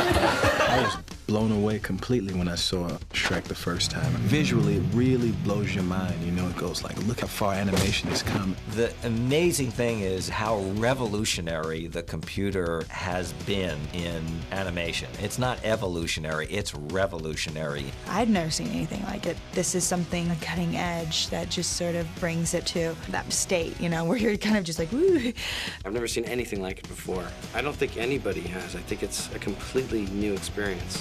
I was blown away completely when I saw Shrek the first time. Visually, it really blows your mind, you know? It goes like, look how far animation has come. The amazing thing is how revolutionary the computer has been in animation. It's not evolutionary, it's revolutionary. I've never seen anything like it. This is something cutting edge that just sort of brings it to that state, you know, where you're kind of just like, woo. I've never seen anything like it before. I don't think anybody has. I think it's a completely new experience.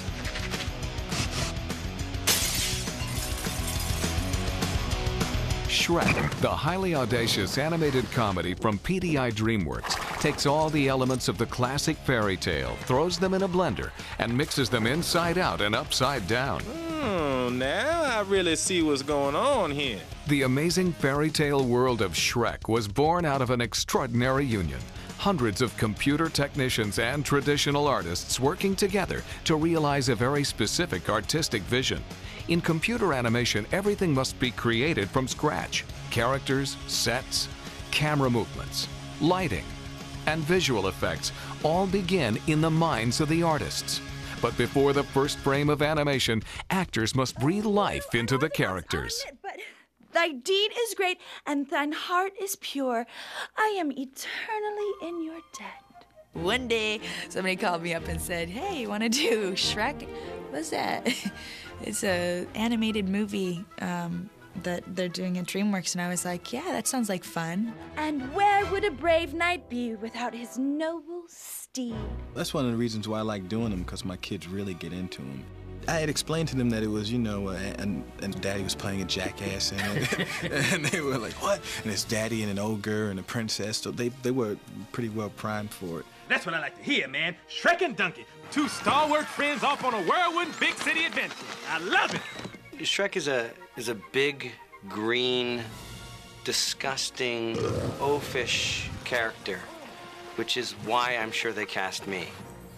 Shrek, the highly audacious animated comedy from PDI Dreamworks, takes all the elements of the classic fairy tale, throws them in a blender, and mixes them inside out and upside down. Now I really see what's going on here. The amazing fairy tale world of Shrek was born out of an extraordinary union. Hundreds of computer technicians and traditional artists working together to realize a very specific artistic vision. In computer animation, everything must be created from scratch. Characters, sets, camera movements, lighting, and visual effects all begin in the minds of the artists. But before the first frame of animation, actors must breathe life into the characters. Thy deed is great, and thine heart is pure. I am eternally in your debt. One day, somebody called me up and said, hey, you want to do Shrek? What's that? It's an animated movie that they're doing at Dreamworks, and I was like, yeah, that sounds like fun. And where would a brave knight be without his noble steed? That's one of the reasons why I like doing them, because my kids really get into them. I had explained to them that it was, you know, and Daddy was playing a jackass in it. And they were like, what? And it's Daddy and an ogre and a princess. So they were pretty well primed for it. That's what I like to hear, man. Shrek and Donkey, two stalwart friends off on a whirlwind big city adventure. I love it. Shrek is a big, green, disgusting, oafish character, which is why I'm sure they cast me.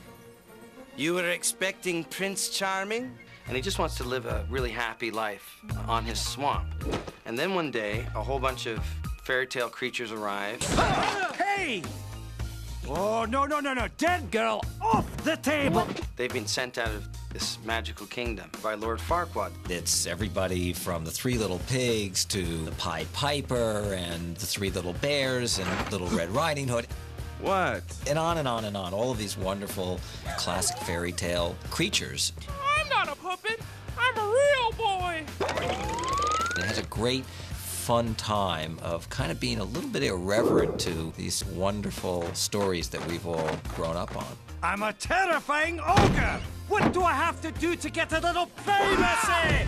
You were expecting Prince Charming? And he just wants to live a really happy life on his swamp. And then one day, a whole bunch of fairy tale creatures arrive. Hey! Oh, no, dead girl, off the table! They've been sent out of this magical kingdom by Lord Farquaad. It's everybody from the Three Little Pigs to the Pied Piper and the Three Little Bears and Little Red Riding Hood. What? And on and on and on. All of these wonderful classic fairy tale creatures. I'm not a puppet. I'm a real boy. It has a great, fun time of kind of being a little bit irreverent to these wonderful stories that we've all grown up on. I'm a terrifying ogre! What do I have to do to get a little privacy?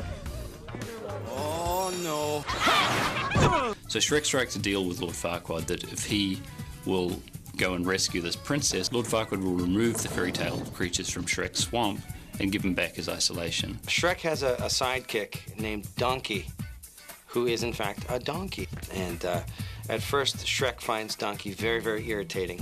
Oh, no. So Shrek strikes a deal with Lord Farquaad that if he will go and rescue this princess, Lord Farquaad will remove the fairy tale creatures from Shrek's swamp and give him back his isolation. Shrek has a sidekick named Donkey, who is in fact a donkey. And at first, Shrek finds Donkey very, very irritating.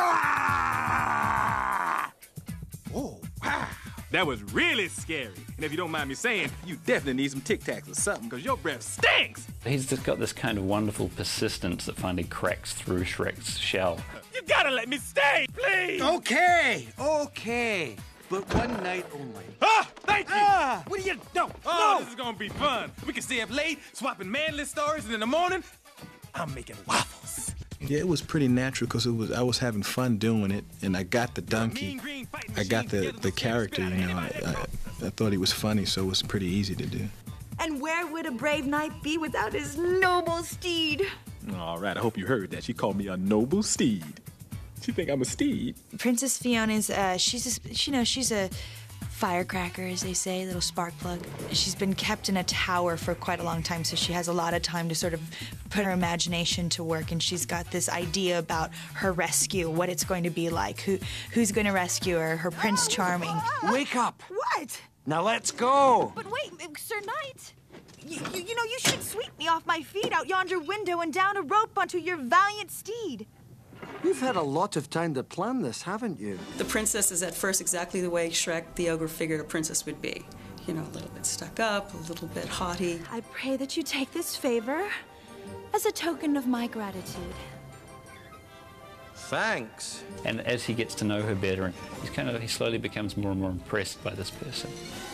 Ah! Oh, wow. That was really scary. And if you don't mind me saying, you definitely need some Tic Tacs or something, because your breath stinks. He's just got this kind of wonderful persistence that finally cracks through Shrek's shell. You gotta let me stay, please! Okay. But one night only. Ah, thank you! What do you... No, Oh, this is gonna be fun. We can stay up late, swapping manly stories, and in the morning, I'm making waffles. Yeah, it was pretty natural because I was having fun doing it, and I got the donkey. I got the character, you know. I thought he was funny, so it was pretty easy to do. And where would a brave knight be without his noble steed? All right, I hope you heard that. She called me a noble steed. She think I'm a steed. Princess Fiona's, she's a firecracker, as they say, little spark plug. She's been kept in a tower for quite a long time, so she has a lot of time to sort of put her imagination to work, and she's got this idea about her rescue, what it's going to be like, who's going to rescue her, her Prince Charming. Wake up! What? Now let's go! But wait, Sir Knight, you know, you should sweep me off my feet out yonder window and down a rope onto your valiant steed. You've had a lot of time to plan this, haven't you? The princess is at first exactly the way Shrek the ogre figured a princess would be. You know, a little bit stuck up, a little bit haughty. I pray that you take this favor as a token of my gratitude. thanks. And as he gets to know her better, he slowly becomes more and more impressed by this person.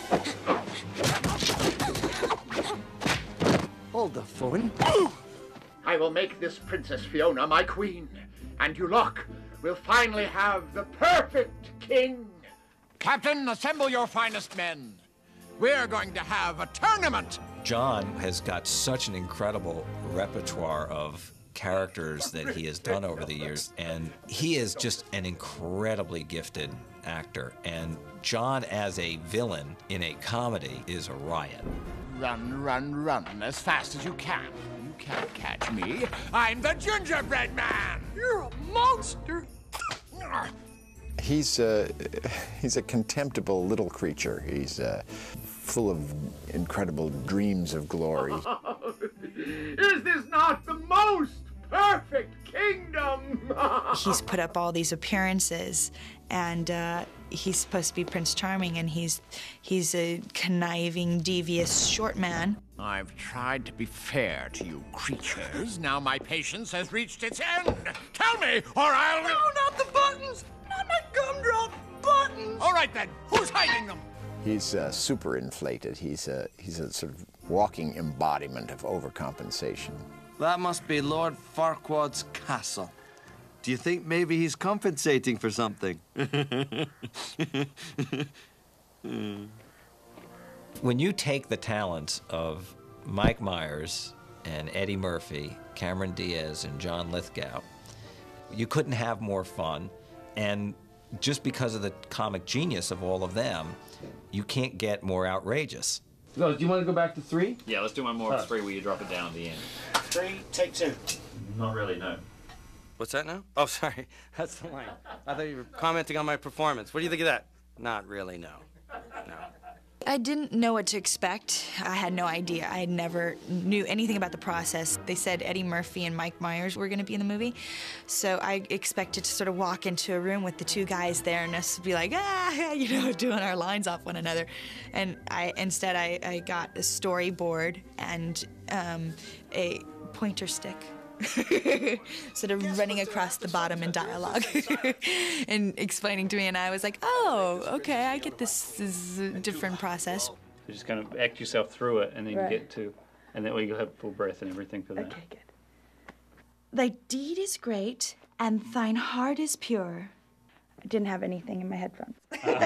Hold the phone. I will make this Princess Fiona my queen, and you lot will finally have the perfect king. Captain, assemble your finest men. We're going to have a tournament. John has got such an incredible repertoire of characters that he has done over the years, and he is just an incredibly gifted actor. And John as a villain in a comedy is a riot. Run, run, run as fast as you can. You can't catch me. I'm the gingerbread man. You're a monster. He's a contemptible little creature. He's full of incredible dreams of glory. Is this not the most perfect kingdom? He's put up all these appearances, and he's supposed to be Prince Charming, and he's a conniving, devious short man. I've tried to be fair to you creatures. Now my patience has reached its end. Tell me, or I'll... No, not the buttons! Not my gumdrop buttons! All right, then. Who's hiding them? He's super inflated. He's a sort of walking embodiment of overcompensation. That must be Lord Farquaad's castle. Do you think maybe he's compensating for something? When you take the talents of Mike Myers and Eddie Murphy, Cameron Diaz and John Lithgow, you couldn't have more fun. And just because of the comic genius of all of them, you can't get more outrageous. So, do you want to go back to 3? Yeah, let's do one more with 3 where you drop it down at the end. 3, take 2. Not really, no. What's that now? Oh, sorry. That's the line. I thought you were commenting on my performance. What do you think of that? Not really, no. No. I didn't know what to expect. I had no idea. I never knew anything about the process. They said Eddie Murphy and Mike Myers were going to be in the movie, so I expected to sort of walk into a room with the 2 guys there and us be like, doing our lines off one another. And instead I got a storyboard and a pointer stick. Sort of running across the bottom in dialogue and explaining to me, and I was like, oh, okay, I get this is a different process. You just kind of act yourself through it and then get to, and then you'll have full breath and everything for that. Okay, good. Thy deed is great, and thine heart is pure. I didn't have anything in my headphones.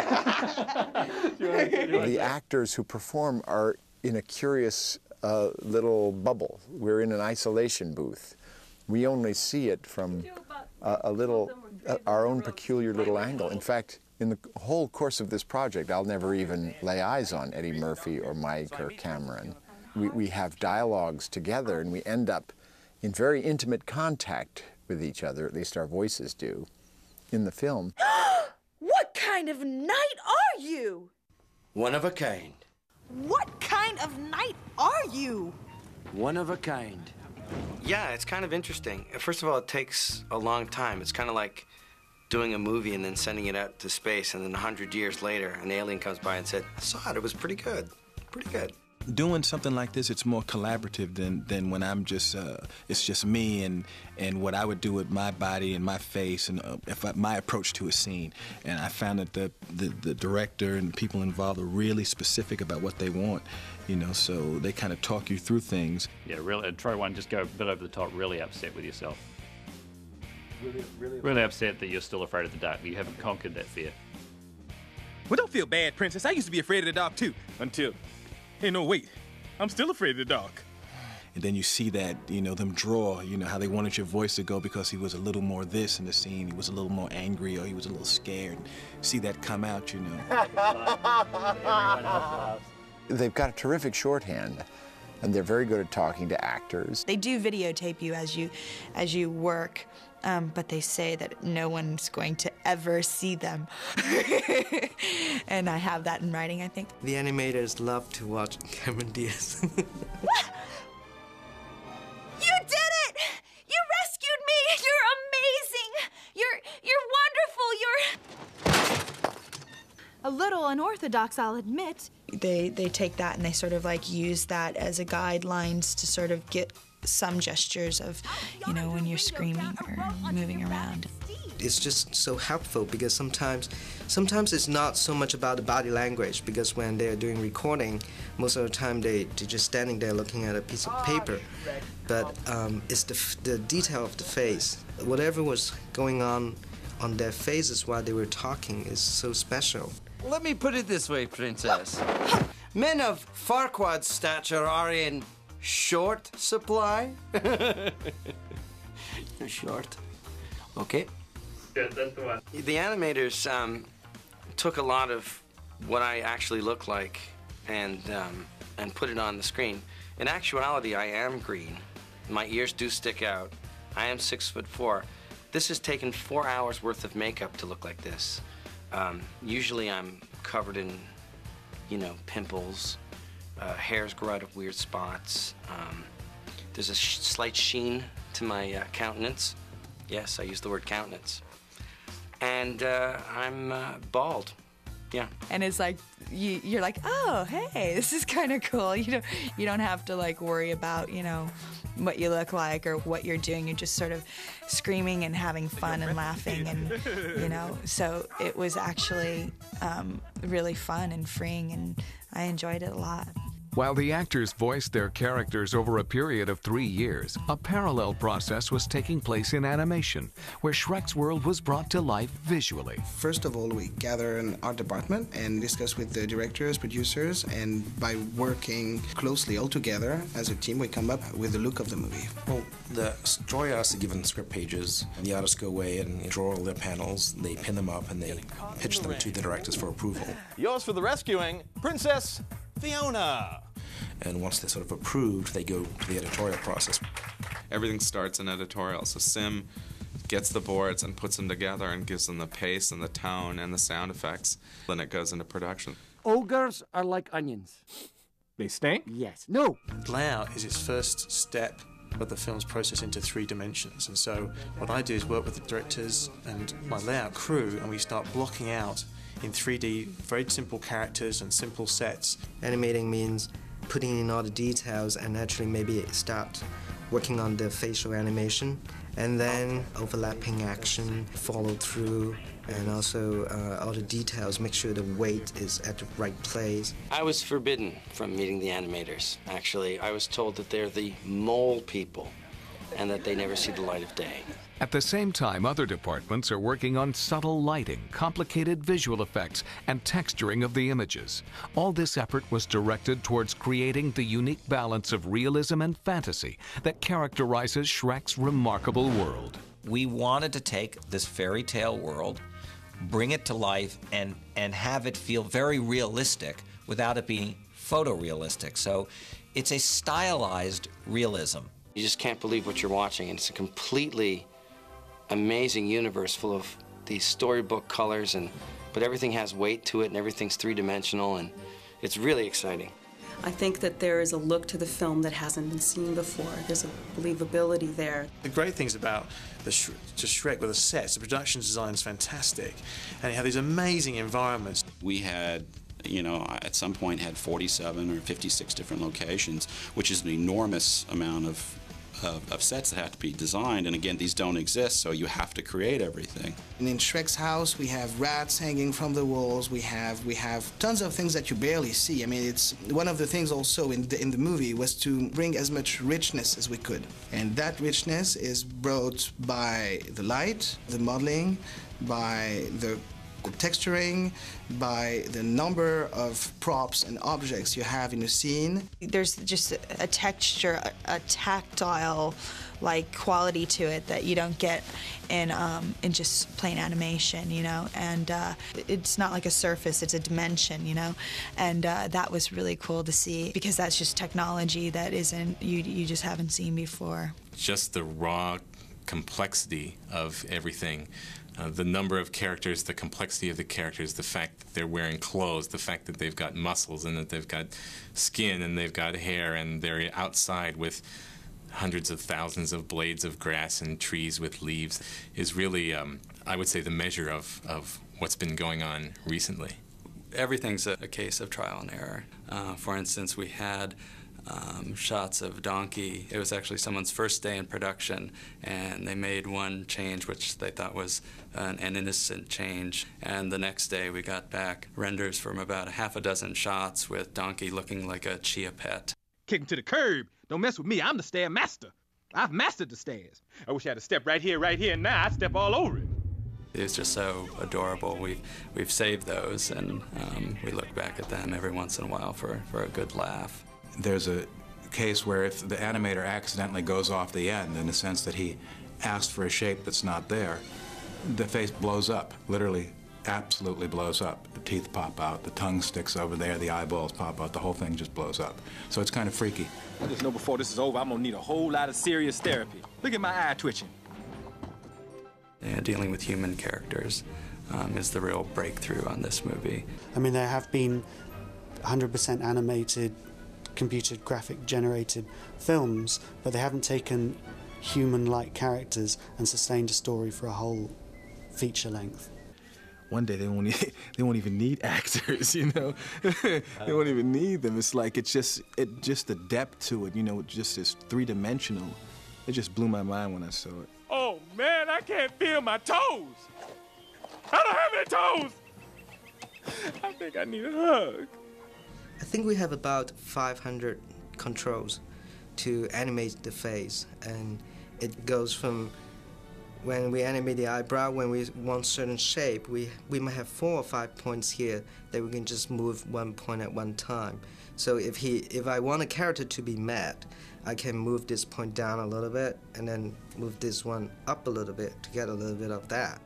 The actors who perform are in a curious little bubble. We're in an isolation booth. We only see it from our own peculiar little angle. In fact, in the whole course of this project, I'll never even lay eyes on Eddie Murphy or Mike or Cameron. We have dialogues together, and we end up in very intimate contact with each other, at least our voices do, in the film. What kind of knight are you? One of a kind. What kind of knight are you? One of a kind. Yeah, it's kind of interesting. First of all, it takes a long time. It's kind of like doing a movie and then sending it out to space, and then 100 years later, an alien comes by and said, I saw it, it was pretty good. Pretty good. Doing something like this, it's more collaborative than when I'm just, it's just me and what I would do with my body and my face and my approach to a scene. And I found that the director and the people involved are really specific about what they want, so they kind of talk you through things. Yeah, really, try one, just go a bit over the top, really upset with yourself. Really upset that you're still afraid of the dark, that you haven't conquered that fear. Well, don't feel bad, Princess. I used to be afraid of the dark, too, until... Hey, no, wait. I'm still afraid of the dark. And then you see that, them draw, how they wanted your voice to go because he was a little more this in the scene. He was a little more angry or he was a little scared. See that come out, They've got a terrific shorthand, and they're very good at talking to actors. They do videotape you as you work, but they say that no one's going to ever see them. And I have that in writing, I think. The animators love to watch Cameron Diaz. What? You did it! You rescued me! You're amazing! You're wonderful! You're... A little unorthodox, I'll admit. They take that and they sort of use that as a guidelines to sort of get some gestures of, you know, when you're screaming or moving around. It's just so helpful because sometimes it's not so much about the body language, because when they're doing recording, most of the time they're just standing there looking at a piece of paper. But it's the detail of the face. Whatever was going on their faces while they were talking is so special. Let me put it this way, Princess. Men of Farquaad's stature are in short supply. Short. Okay. The animators took a lot of what I actually look like and put it on the screen. In actuality, I am green. My ears do stick out. I am 6'4". This has taken 4 hours worth of makeup to look like this. Usually I'm covered in, you know, pimples. Hairs grow out of weird spots. There's a slight sheen to my countenance. Yes, I use the word countenance. And I'm bald. Yeah. And it's like you're like, oh, hey, this is kind of cool. You don't have to like worry about, you know, what you look like or what you're doing. You're just sort of screaming and having fun and laughing, and you know. So it was actually really fun and freeing, and I enjoyed it a lot. While the actors voiced their characters over a period of 3 years, a parallel process was taking place in animation, where Shrek's world was brought to life visually. First of all, we gather an art department and discuss with the directors, producers, and by working closely all together as a team, we come up with the look of the movie. Well, the story artists are given script pages, and the artists go away and draw all their panels, they pin them up, and they pitch them to the directors for approval. Yours for the rescuing, Princess Fiona. And once they're sort of approved, they go to the editorial process. Everything starts in editorial. So Sim gets the boards and puts them together and gives them the pace and the tone and the sound effects. Then it goes into production. Ogres are like onions. They stink? Yes. No. Layout is its first step of the film's process into 3 dimensions. And so what I do is work with the directors and my layout crew, and we start blocking out in 3D very simple characters and simple sets. Animating means putting in all the details and actually maybe start working on the facial animation, and then overlapping action, follow through, and also all the details, make sure the weight is at the right place. I was forbidden from meeting the animators, actually. I was told that they're the mole people and that they never see the light of day. At the same time, other departments are working on subtle lighting, complicated visual effects, and texturing of the images. All this effort was directed towards creating the unique balance of realism and fantasy that characterizes Shrek's remarkable world. We wanted to take this fairy tale world, bring it to life, and have it feel very realistic without it being photorealistic. So it's a stylized realism. You just can't believe what you're watching, and it's a completely amazing universe full of these storybook colors, but everything has weight to it and everything's 3-dimensional, and it's really exciting. I think that there is a look to the film that hasn't been seen before. There's a believability there. The great things about Shrek with the sets, the production design is fantastic, and you have these amazing environments. We had, you know, at some point had 47 or 56 different locations, which is an enormous amount of sets that have to be designed, and again, these don't exist, so you have to create everything. And in Shrek's house, we have rats hanging from the walls. We have tons of things that you barely see. I mean, it's one of the things also in the movie was to bring as much richness as we could, and that richness is brought by the light, the modeling, by the texturing, by the number of props and objects you have in a scene. There's just a texture, a tactile like quality to it that you don't get in just plain animation, you know, and it's not like a surface, it's a dimension, you know, and that was really cool to see, because that's just technology that you just haven't seen before. Just the raw complexity of everything. The number of characters, the complexity of the characters, the fact that they're wearing clothes, the fact that they've got muscles and that they've got skin and they've got hair and they're outside with hundreds of thousands of blades of grass and trees with leaves is really, I would say, the measure of what's been going on recently. Everything's a case of trial and error. For instance, we had shots of Donkey. It was actually someone's first day in production, and they made one change which they thought was an innocent change. And the next day we got back renders from about half a dozen shots with Donkey looking like a chia pet. Kick him to the curb. Don't mess with me. I'm the stair master. I've mastered the stairs. I wish I had a step right here, and now I'd step all over it. It was just so adorable. We've saved those, and we look back at them every once in a while for a good laugh. There's a case where if the animator accidentally goes off the end in the sense that he asked for a shape that's not there, the face blows up, literally absolutely blows up. The teeth pop out, the tongue sticks over there, the eyeballs pop out, the whole thing just blows up. So it's kind of freaky. I just know before this is over, I'm gonna need a whole lot of serious therapy. Look at my eye twitching. Yeah, dealing with human characters is the real breakthrough on this movie. I mean, there have been 100% animated, computer graphic generated films, but they haven't taken human-like characters and sustained a story for a whole feature length. One day they won't even need actors, you know. They won't even need them. It's like it's just the depth to it, you know. Just is three-dimensional. It just blew my mind when I saw it. Oh man, I can't feel my toes. I don't have any toes. I think I need a hug. I think we have about 500 controls to animate the face, and it goes from when we animate the eyebrow, when we want certain shape, we might have 4 or 5 points here that we can just move one point at one time. So if I want a character to be mad, I can move this point down a little bit and then move this one up a little bit to get a little bit of that.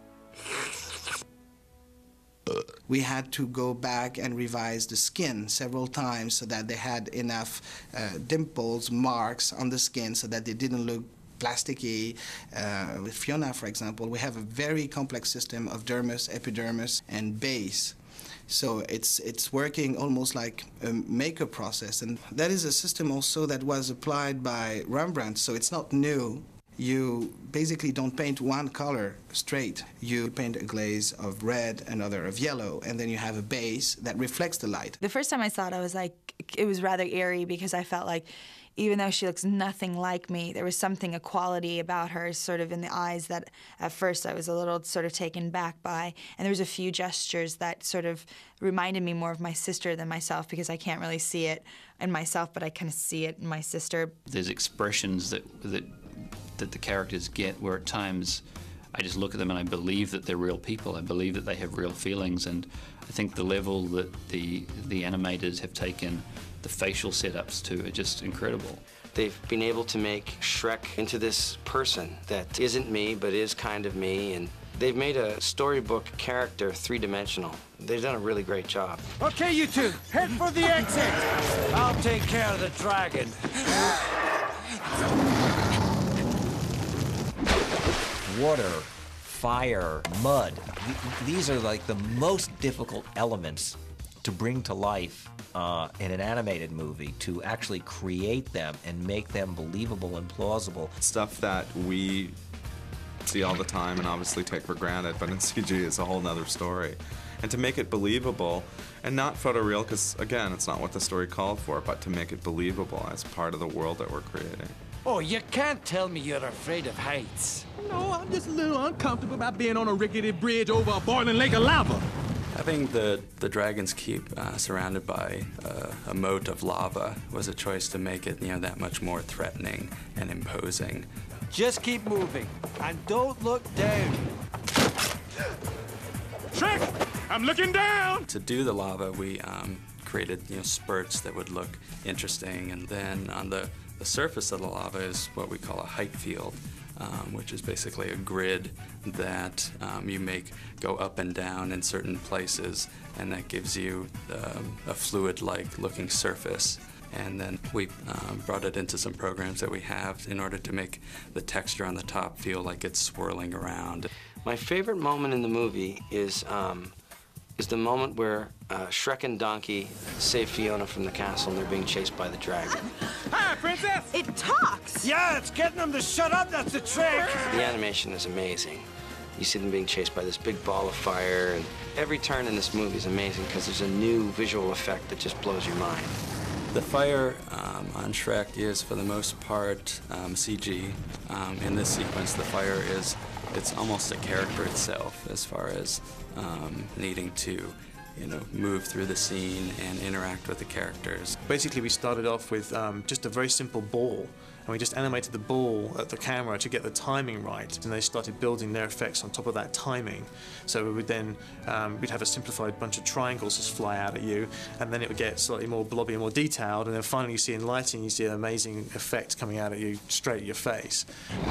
We had to go back and revise the skin several times so that they had enough dimples, marks on the skin so that they didn't look plasticky. With Fiona, for example, we have a very complex system of dermis, epidermis, and base. So it's working almost like a makeup process. And that is a system also that was applied by Rembrandt, so it's not new. You basically don't paint one color straight. You paint a glaze of red, another of yellow, and then you have a base that reflects the light. The first time I saw it, I was like, it was rather eerie because I felt like even though she looks nothing like me, there was something, a quality about her sort of in the eyes that at first I was a little sort of taken back by. And there was a few gestures that sort of reminded me more of my sister than myself because I can't really see it in myself, but I kind of see it in my sister. There's expressions that the characters get where at times I just look at them and I believe that they're real people. I believe that they have real feelings, and I think the level that the animators have taken the facial setups to are just incredible. They've been able to make Shrek into this person that isn't me but is kind of me, and they've made a storybook character three-dimensional. They've done a really great job. Okay, you two, head for the exit. I'll take care of the dragon. Water, fire, mud. These are like the most difficult elements to bring to life in an animated movie, to actually create them and make them believable and plausible. Stuff that we see all the time and obviously take for granted, but in CG it's a whole nother story. And to make it believable, and not photoreal, because again, it's not what the story called for, but to make it believable as part of the world that we're creating. Oh, you can't tell me you're afraid of heights. No, I'm just a little uncomfortable about being on a rickety bridge over a boiling lake of lava. Having the Dragon's Keep surrounded by a moat of lava was a choice to make it, that much more threatening and imposing. Just keep moving, and don't look down. Shrek, I'm looking down! To do the lava, we created spurts that would look interesting, and then on the surface of the lava is what we call a height field, which is basically a grid that you make go up and down in certain places, and that gives you a fluid-like looking surface. And then we brought it into some programs that we have in order to make the texture on the top feel like it's swirling around. My favorite moment in the movie is the moment where Shrek and Donkey save Fiona from the castle and they're being chased by the dragon. Hi, princess! It talks! Yeah, it's getting them to shut up, that's the trick! The animation is amazing. You see them being chased by this big ball of fire, and every turn in this movie is amazing because there's a new visual effect that just blows your mind. The fire on Shrek is, for the most part, CG. In this sequence, the fire it's almost a character itself as far as needing to, move through the scene and interact with the characters. Basically, we started off with just a very simple ball, and we just animated the ball at the camera to get the timing right, and they started building their effects on top of that timing. So we would then, we'd have a simplified bunch of triangles just fly out at you, and then it would get slightly more blobby and more detailed, and then finally you see in lighting, you see an amazing effect coming out at you, straight at your face.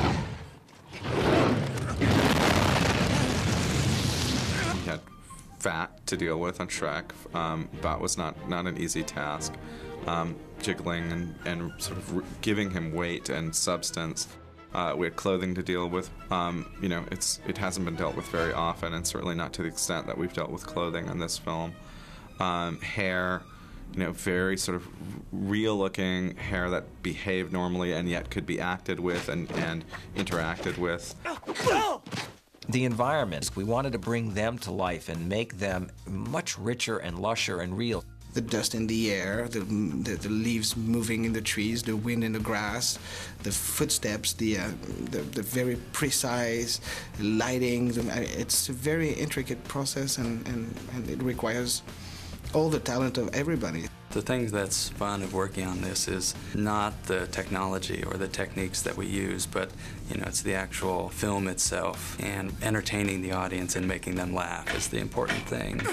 We had fat to deal with on Shrek. That was not an easy task. Jiggling and sort of giving him weight and substance. We had clothing to deal with. It hasn't been dealt with very often, and certainly not to the extent that we've dealt with clothing in this film. Hair, very sort of real-looking hair that behaved normally and yet could be acted with and interacted with. The environments, we wanted to bring them to life and make them much richer and lusher and real. The dust in the air, the leaves moving in the trees, the wind in the grass, the footsteps, the very precise lighting. It's a very intricate process, and it requires all the talent of everybody. The thing that's fun of working on this is not the technology or the techniques that we use, but it's the actual film itself, and entertaining the audience and making them laugh is the important thing.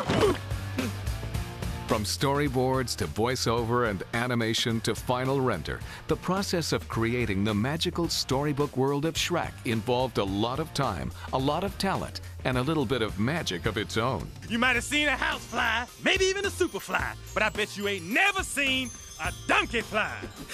From storyboards to voiceover and animation to final render, the process of creating the magical storybook world of Shrek involved a lot of time, a lot of talent, and a little bit of magic of its own. You might have seen a house fly, maybe even a super fly, but I bet you ain't never seen a donkey fly.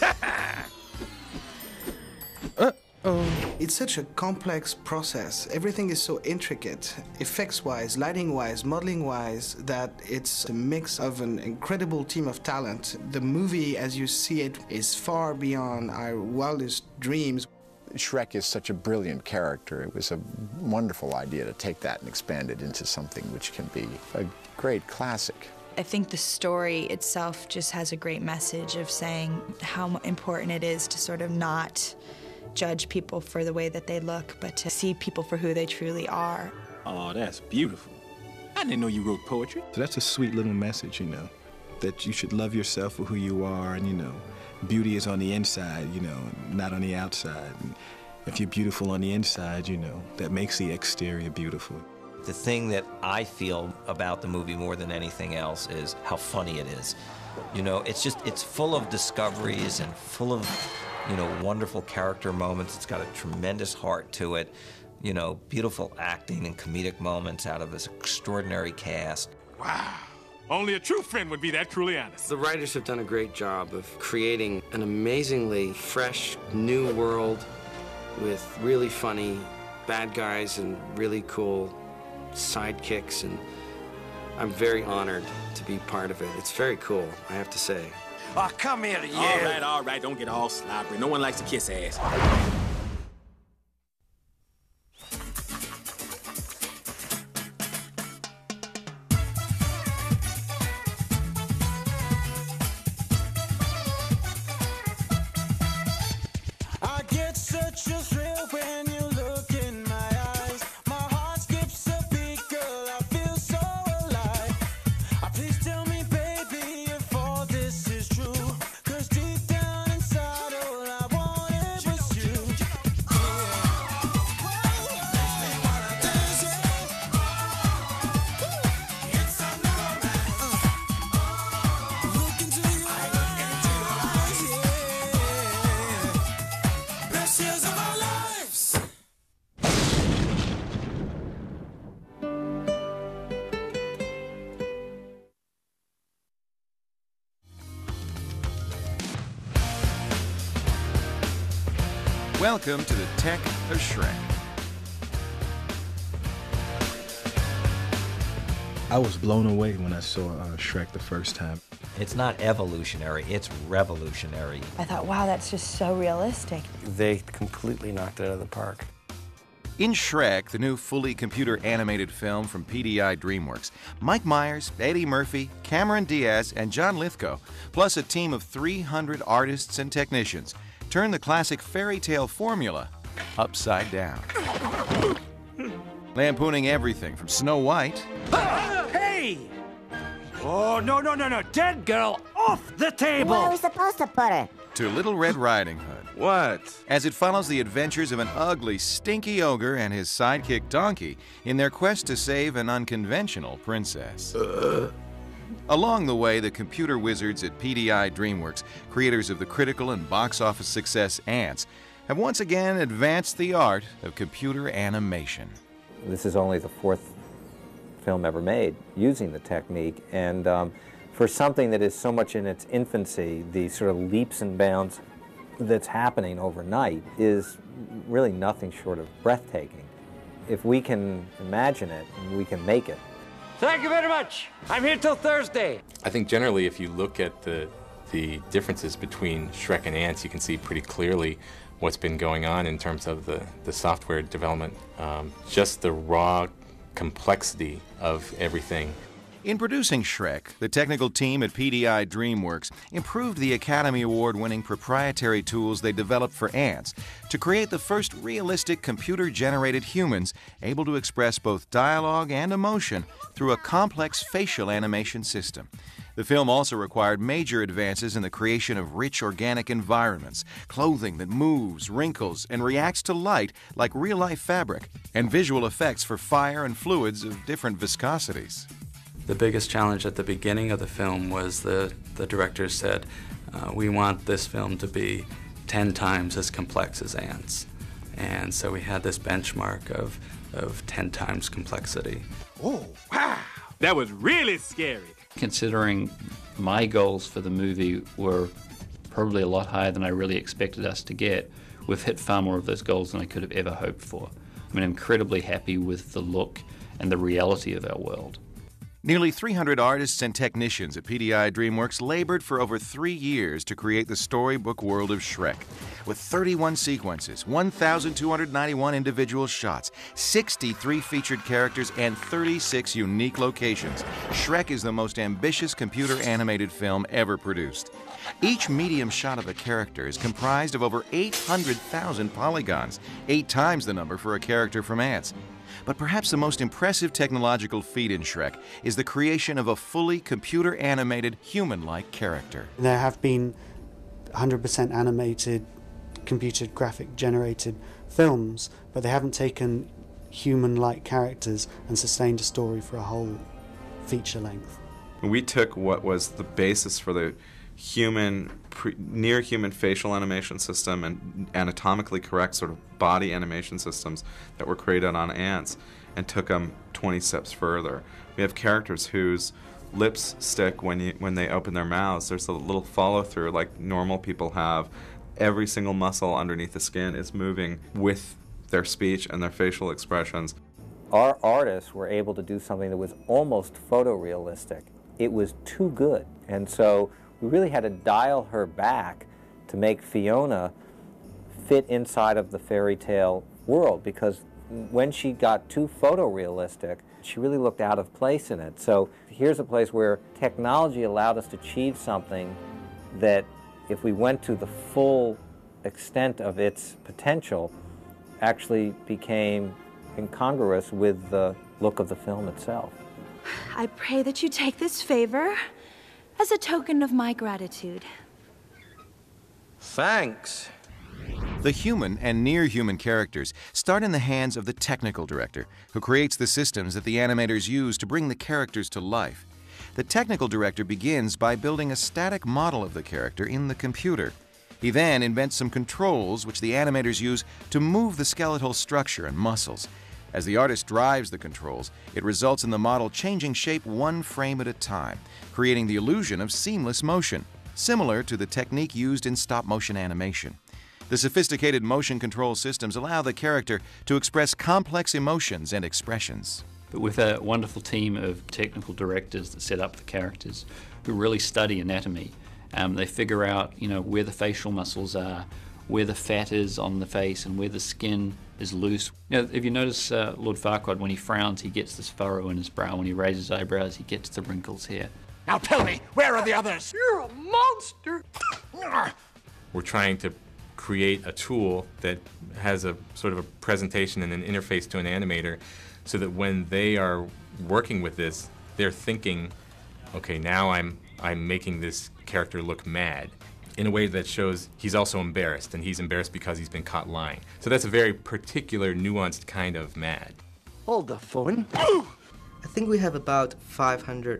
It's such a complex process. Everything is so intricate, effects-wise, lighting-wise, modeling-wise, that it's a mix of an incredible team of talent. The movie, as you see it, is far beyond our wildest dreams. Shrek is such a brilliant character. It was a wonderful idea to take that and expand it into something which can be a great classic. I think the story itself just has a great message of saying how important it is to sort of not judge people for the way that they look, but to see people for who they truly are. Oh, that's beautiful. I didn't know you wrote poetry. So that's a sweet little message, that you should love yourself for who you are, and, beauty is on the inside, not on the outside. And if you're beautiful on the inside, that makes the exterior beautiful. The thing that I feel about the movie more than anything else is how funny it is. It's full of discoveries and full of wonderful character moments. It's got a tremendous heart to it. Beautiful acting and comedic moments out of this extraordinary cast. Wow. Only a true friend would be that truly honest. The writers have done a great job of creating an amazingly fresh, new world with really funny bad guys and really cool sidekicks, and I'm very honored to be part of it. It's very cool, I have to say. Oh, come here, you. All right, don't get all sloppy. No one likes to kiss ass. I get such a thrill when you look in my eyes. My heart skips a beat, girl, I feel so alive. Please tell me, baby, if all this is true. 'Cause deep down inside, all I wanted was you. Look into your eyes, yeah. Best years of our lives. Welcome to the Tech of Shrek. I was blown away when I saw Shrek the first time. It's not evolutionary, it's revolutionary. I thought, wow, that's just so realistic. They completely knocked it out of the park. In Shrek, the new fully computer animated film from PDI Dreamworks, Mike Myers, Eddie Murphy, Cameron Diaz, and John Lithgow, plus a team of 300 artists and technicians, turn the classic fairy tale formula upside down. Lampooning everything from Snow White. Hey! Oh, no, no, no, no. Dead girl off the table! Where are we supposed to put her? To Little Red Riding Hood. What? As it follows the adventures of an ugly, stinky ogre and his sidekick Donkey in their quest to save an unconventional princess. Along the way, the computer wizards at PDI Dreamworks, creators of the critical and box office success Ants, have once again advanced the art of computer animation. This is only the 4th film ever made using the technique, and for something that is so much in its infancy, the sort of leaps and bounds that's happening overnight is really nothing short of breathtaking. If we can imagine it, we can make it. Thank you very much. I'm here till Thursday. I think generally if you look at the differences between Shrek and Ants, you can see pretty clearly what's been going on in terms of the software development, just the raw complexity of everything. In producing Shrek, the technical team at PDI Dreamworks improved the Academy Award-winning proprietary tools they developed for Ants to create the first realistic computer-generated humans able to express both dialogue and emotion through a complex facial animation system. The film also required major advances in the creation of rich organic environments, clothing that moves, wrinkles, and reacts to light like real-life fabric, and visual effects for fire and fluids of different viscosities. The biggest challenge at the beginning of the film was the director said, we want this film to be 10 times as complex as Ants. And so we had this benchmark of 10 times complexity. Oh, wow! That was really scary. Considering my goals for the movie were probably a lot higher than I really expected us to get, we've hit far more of those goals than I could have ever hoped for. I'm incredibly happy with the look and the reality of our world. Nearly 300 artists and technicians at PDI Dreamworks labored for over 3 years to create the storybook world of Shrek. With 31 sequences, 1,291 individual shots, 63 featured characters, and 36 unique locations, Shrek is the most ambitious computer animated film ever produced. Each medium shot of a character is comprised of over 800,000 polygons, 8 times the number for a character from Ants. But perhaps the most impressive technological feat in Shrek is the creation of a fully computer-animated, human-like character. There have been 100% animated, computer graphic-generated films, but they haven't taken human-like characters and sustained a story for a whole feature length. We took what was the basis for the near-human facial animation system and anatomically correct sort of body animation systems that were created on Ants and took them 20 steps further. We have characters whose lips stick when they open their mouths. There's a little follow-through like normal people have. Every single muscle underneath the skin is moving with their speech and their facial expressions. Our artists were able to do something that was almost photorealistic. It was too good, and so we really had to dial her back to make Fiona fit inside of the fairy tale world, because when she got too photorealistic, she really looked out of place in it. So here's a place where technology allowed us to achieve something that, if we went to the full extent of its potential, actually became incongruous with the look of the film itself. I pray that you take this favor as a token of my gratitude. Thanks. The human and near-human characters start in the hands of the technical director, who creates the systems that the animators use to bring the characters to life. The technical director begins by building a static model of the character in the computer. He then invents some controls which the animators use to move the skeletal structure and muscles. As the artist drives the controls, it results in the model changing shape one frame at a time, creating the illusion of seamless motion, similar to the technique used in stop-motion animation. The sophisticated motion control systems allow the character to express complex emotions and expressions. But with a wonderful team of technical directors that set up the characters, who really study anatomy, they figure out, where the facial muscles are, where the fat is on the face and where the skin is loose. You know, if you notice Lord Farquaad, when he frowns, he gets this furrow in his brow. When he raises eyebrows, he gets the wrinkles here. Now tell me, where are the others? You're a monster! We're trying to create a tool that has a sort of a presentation and an interface to an animator so that when they are working with this, they're thinking, okay, now I'm making this character look mad in a way that shows he's also embarrassed, and he's embarrassed because he's been caught lying. So that's a very particular, nuanced kind of mad. Hold the phone. I think we have about 500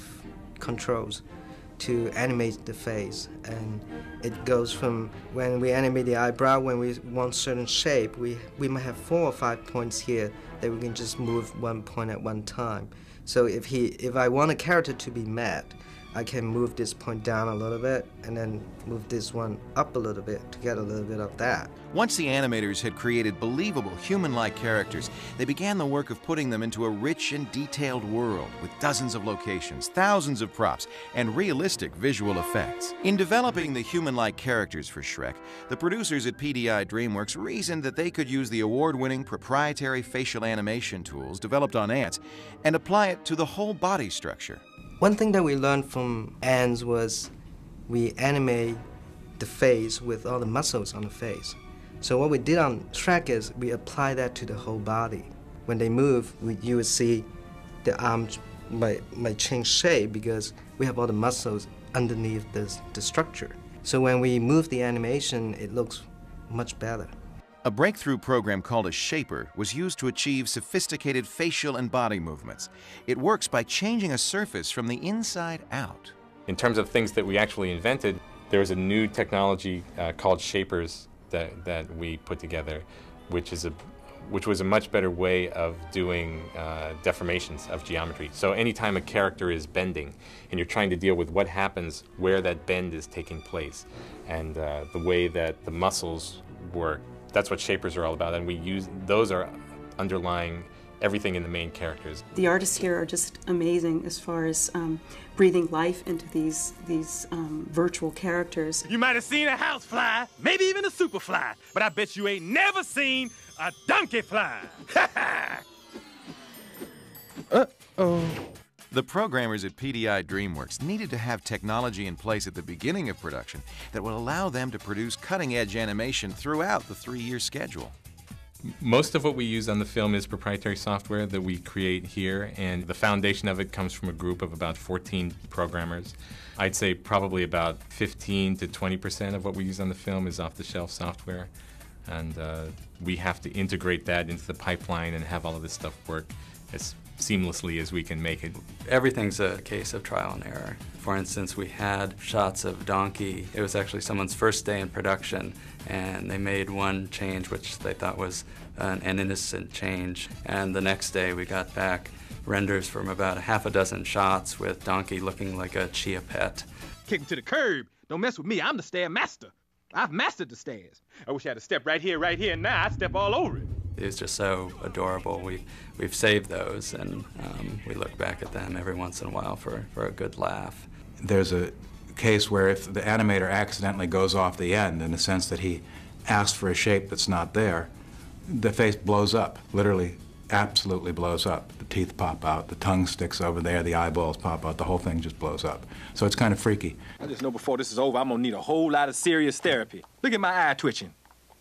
controls to animate the face, and it goes from when we animate the eyebrow, when we want certain shape, we might have 4 or 5 points here that we can just move one point at one time. So if I want a character to be mad, I can move this point down a little bit and then move this one up a little bit to get a little bit of that. Once the animators had created believable human-like characters, they began the work of putting them into a rich and detailed world with dozens of locations, thousands of props, and realistic visual effects. In developing the human-like characters for Shrek, the producers at PDI Dreamworks reasoned that they could use the award-winning proprietary facial animation tools developed on ants and apply it to the whole body structure. One thing that we learned from ants was we animate the face with all the muscles on the face. So what we did on Shrek is we apply that to the whole body. When they move, you would see the arms might change shape because we have all the muscles underneath the structure. So when we move the animation, it looks much better. A breakthrough program called a shaper was used to achieve sophisticated facial and body movements. It works by changing a surface from the inside out. In terms of things that we actually invented, there was a new technology called shapers that we put together, which was a much better way of doing deformations of geometry. So anytime a character is bending and you're trying to deal with what happens where that bend is taking place and the way that the muscles work, that's what shapers are all about, and those are underlying everything in the main characters. The artists here are just amazing as far as breathing life into these virtual characters. You might have seen a housefly, maybe even a superfly, but I bet you ain't never seen a donkey fly. Uh-oh. The programmers at PDI Dreamworks needed to have technology in place at the beginning of production that would allow them to produce cutting-edge animation throughout the 3-year schedule. Most of what we use on the film is proprietary software that we create here, and the foundation of it comes from a group of about 14 programmers. I'd say probably about 15 to 20% of what we use on the film is off-the-shelf software, and we have to integrate that into the pipeline and have all of this stuff work as seamlessly as we can make it. Everything's a case of trial and error. For instance, we had shots of Donkey. It was actually someone's first day in production, and they made one change which they thought was an innocent change. And the next day we got back renders from about 6 shots with Donkey looking like a chia pet. Kick him to the curb. Don't mess with me. I'm the stair master. I've mastered the stairs. I wish I had a step right here, and now I'd step all over it. It was just so adorable. We've saved those, and we look back at them every once in a while for a good laugh. There's a case where if the animator accidentally goes off the end in the sense that he asked for a shape that's not there, the face blows up, literally absolutely blows up. The teeth pop out, the tongue sticks over there, the eyeballs pop out, the whole thing just blows up. So it's kind of freaky. I just know before this is over, I'm gonna need a whole lot of serious therapy. Look at my eye twitching.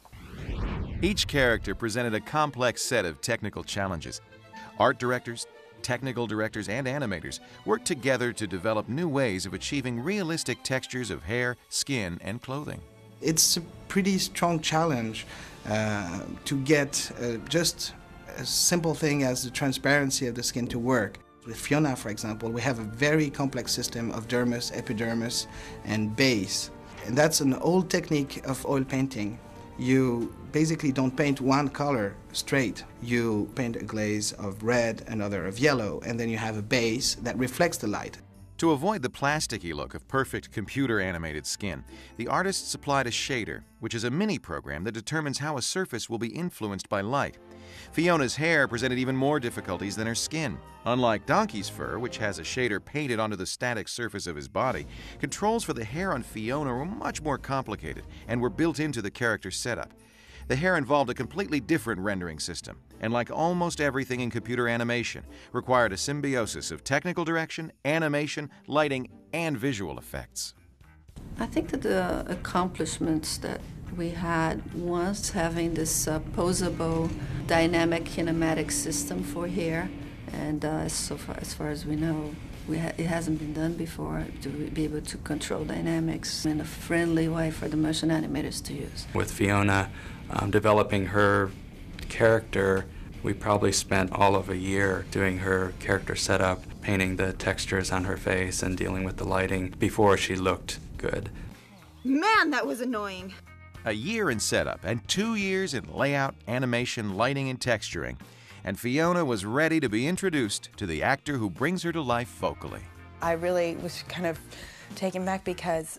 Each character presented a complex set of technical challenges. Art directors, technical directors, and animators worked together to develop new ways of achieving realistic textures of hair, skin, and clothing. It's a pretty strong challenge to get just a simple thing as the transparency of the skin to work. With Fiona, for example, we have a very complex system of dermis, epidermis, and base. And that's an old technique of oil painting. You basically don't paint one color straight. You paint a glaze of red, another of yellow, and then you have a base that reflects the light. To avoid the plasticky look of perfect computer-animated skin, the artists supplied a shader, which is a mini-program that determines how a surface will be influenced by light. Fiona's hair presented even more difficulties than her skin. Unlike Donkey's fur, which has a shader painted onto the static surface of his body, controls for the hair on Fiona were much more complicated and were built into the character setup. The hair involved a completely different rendering system, and like almost everything in computer animation, required a symbiosis of technical direction, animation, lighting, and visual effects. I think that the accomplishments that we had was having this posable dynamic kinematic system for hair, and as far as we know, it hasn't been done before, to be able to control dynamics in a friendly way for the motion animators to use. With Fiona developing her character, we probably spent all of a year doing her character setup, painting the textures on her face and dealing with the lighting before she looked good. Man, that was annoying. A year in setup and 2 years in layout, animation, lighting, and texturing, and Fiona was ready to be introduced to the actor who brings her to life vocally. I really was kind of taken back because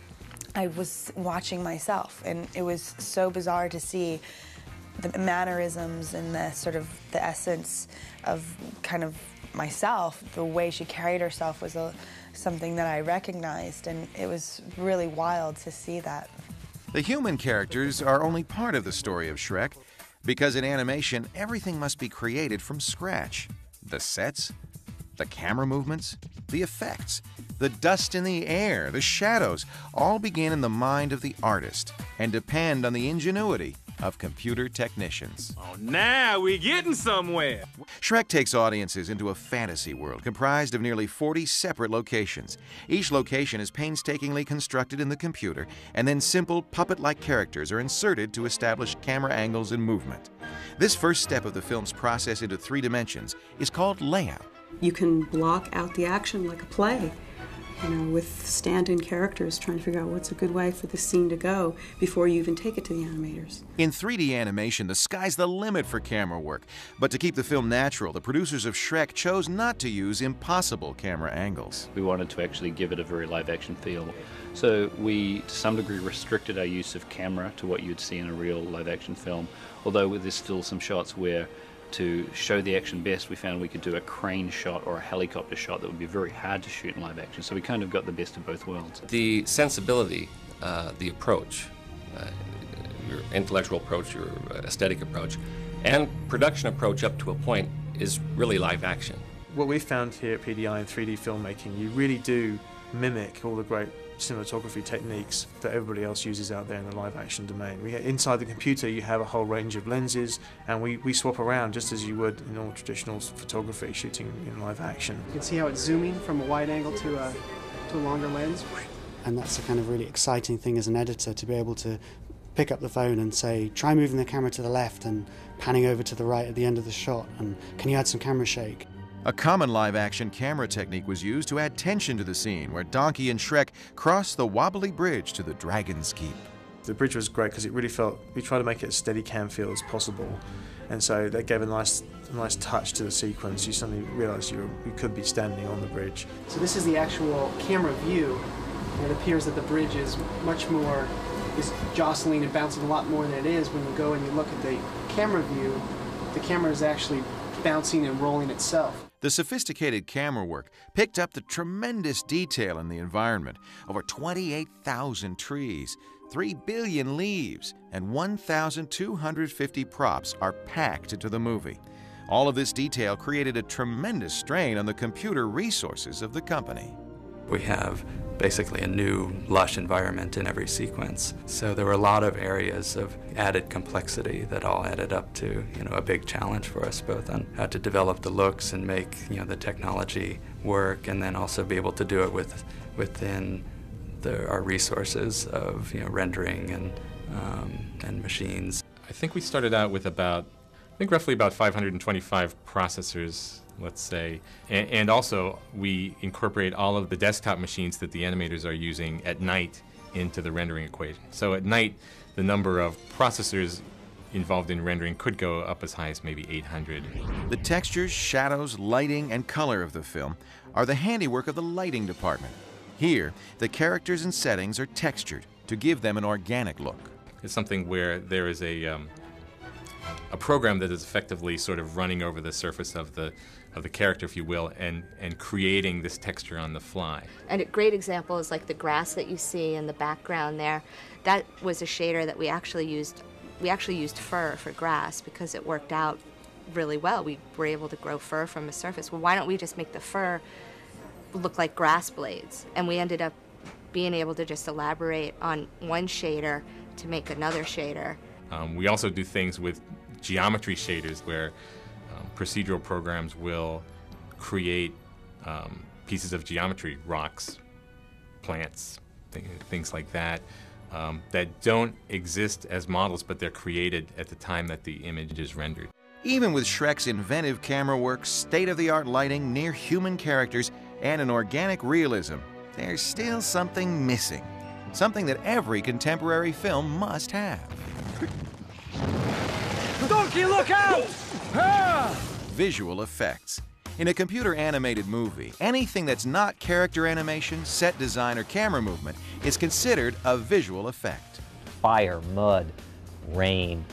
I was watching myself, and it was so bizarre to see the mannerisms and the sort of the essence of kind of myself. The way she carried herself was something that I recognized, and it was really wild to see that. The human characters are only part of the story of Shrek, because in animation, everything must be created from scratch. The sets, the camera movements, the effects, the dust in the air, the shadows, all begin in the mind of the artist and depend on the ingenuity of computer technicians. Oh, now we're getting somewhere. Shrek takes audiences into a fantasy world comprised of nearly 40 separate locations. Each location is painstakingly constructed in the computer, and then simple puppet-like characters are inserted to establish camera angles and movement. This first step of the film's process into 3 dimensions is called layout. You can block out the action like a play, with stand-in characters trying to figure out what's a good way for the scene to go before you even take it to the animators. In 3D animation, the sky's the limit for camera work. But to keep the film natural, the producers of Shrek chose not to use impossible camera angles. We wanted to actually give it a very live-action feel. So we, to some degree, restricted our use of camera to what you'd see in a real live-action film, although there's still some shots where to show the action best, we found we could do a crane shot or a helicopter shot that would be very hard to shoot in live action. So we kind of got the best of both worlds. The sensibility, the approach, your intellectual approach, your aesthetic approach, and production approach up to a point is really live action. What we found here at PDI in 3D filmmaking, you really do mimic all the great cinematography techniques that everybody else uses out there in the live action domain. Inside the computer you have a whole range of lenses, and we swap around just as you would in all traditional photography shooting in live action. You can see how it's zooming from a wide angle to a longer lens. And that's a kind of really exciting thing as an editor, to be able to pick up the phone and say, try moving the camera to the left and panning over to the right at the end of the shot, and can you add some camera shake? A common live-action camera technique was used to add tension to the scene where Donkey and Shrek cross the wobbly bridge to the Dragon's Keep. The bridge was great because it really felt, we tried to make it as steady cam feel as possible, and so that gave a nice touch to the sequence. You suddenly realised you could be standing on the bridge. So this is the actual camera view. It appears that the bridge is jostling and bouncing a lot more than it is. When you go and you look at the camera view, the camera is actually bouncing and rolling itself. The sophisticated camera work picked up the tremendous detail in the environment. Over 28,000 trees, 3 billion leaves, and 1,250 props are packed into the movie. All of this detail created a tremendous strain on the computer resources of the company. We have basically a new, lush environment in every sequence. So there were a lot of areas of added complexity that all added up to, a big challenge for us, both on how to develop the looks and make, the technology work, and then also be able to do it within our resources of, rendering and machines. I think we started out with roughly about 525 processors, let's say. And also, we incorporate all of the desktop machines that the animators are using at night into the rendering equation. So at night, the number of processors involved in rendering could go up as high as maybe 800. The textures, shadows, lighting, and color of the film are the handiwork of the lighting department. Here, the characters and settings are textured to give them an organic look. It's something where there is a a program that is effectively sort of running over the surface of the character, if you will, and creating this texture on the fly. And a great example is like the grass that you see in the background there. That was a shader that we actually used. We actually used fur for grass because it worked out really well. We were able to grow fur from a surface. Well, why don't we just make the fur look like grass blades? And we ended up being able to just elaborate on one shader to make another shader. We also do things with geometry shaders where procedural programs will create pieces of geometry, rocks, plants, things like that, that don't exist as models, but they're created at the time that the image is rendered. Even with Shrek's inventive camera work, state-of-the-art lighting, near-human characters, and an organic realism, there's still something missing. Something that every contemporary film must have. Donkey, look out! Ah! Visual effects. In a computer-animated movie, anything that's not character animation, set design, or camera movement is considered a visual effect. Fire, mud, rain,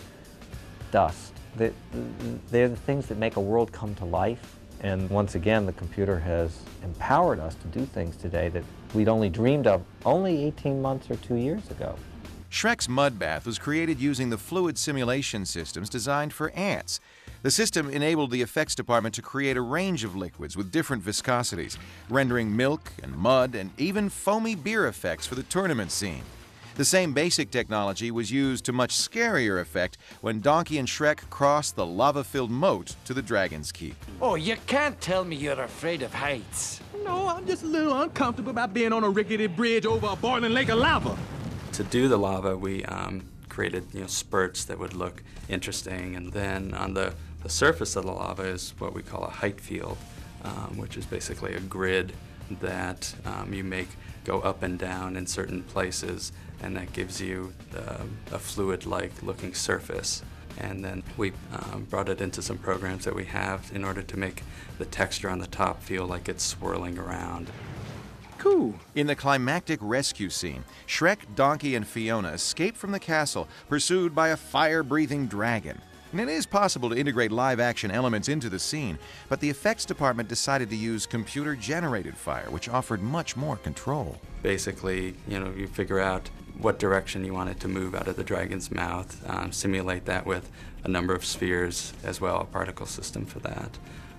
dust. They're the things that make a world come to life. And once again, the computer has empowered us to do things today that we'd only dreamed of only 18 months or 2 years ago. Shrek's mud bath was created using the fluid simulation systems designed for ants. The system enabled the effects department to create a range of liquids with different viscosities, rendering milk and mud and even foamy beer effects for the tournament scene. The same basic technology was used to much scarier effect when Donkey and Shrek crossed the lava-filled moat to the Dragon's Keep. Oh, you can't tell me you're afraid of heights. No, I'm just a little uncomfortable about being on a rickety bridge over a boiling lake of lava. To do the lava, we created spurts that would look interesting, and then on the surface of the lava is what we call a height field, which is basically a grid that you make go up and down in certain places, and that gives you a fluid-like looking surface. And then we brought it into some programs that we have in order to make the texture on the top feel like it's swirling around. Cool. In the climactic rescue scene, Shrek, Donkey, and Fiona escape from the castle, pursued by a fire-breathing dragon. And it is possible to integrate live-action elements into the scene, but the effects department decided to use computer-generated fire, which offered much more control. Basically, you figure out what direction you want it to move out of the dragon's mouth, simulate that with a number of spheres as well, a particle system for that,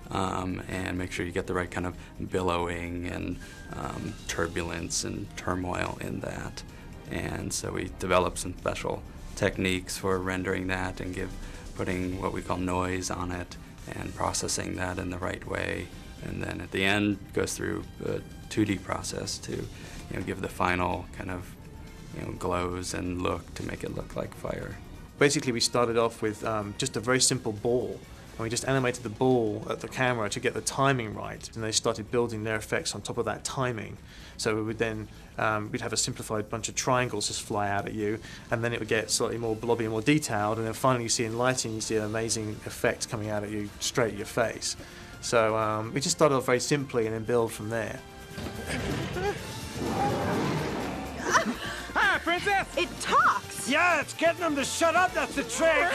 and make sure you get the right kind of billowing and turbulence and turmoil in that. And so we developed some special techniques for rendering that and putting what we call noise on it and processing that in the right way. And then at the end, goes through a 2D process to give the final kind of glows and look to make it look like fire. Basically, we started off with just a very simple ball, and we just animated the ball at the camera to get the timing right, and they started building their effects on top of that timing. So we would then we'd have a simplified bunch of triangles just fly out at you, and then it would get slightly more blobby and more detailed, and then finally you see in lighting, you see an amazing effect coming out at you straight at your face. So we just started off very simply and then build from there. Hi, Princess! It talks! Yeah, it's getting them to shut up, that's the trick!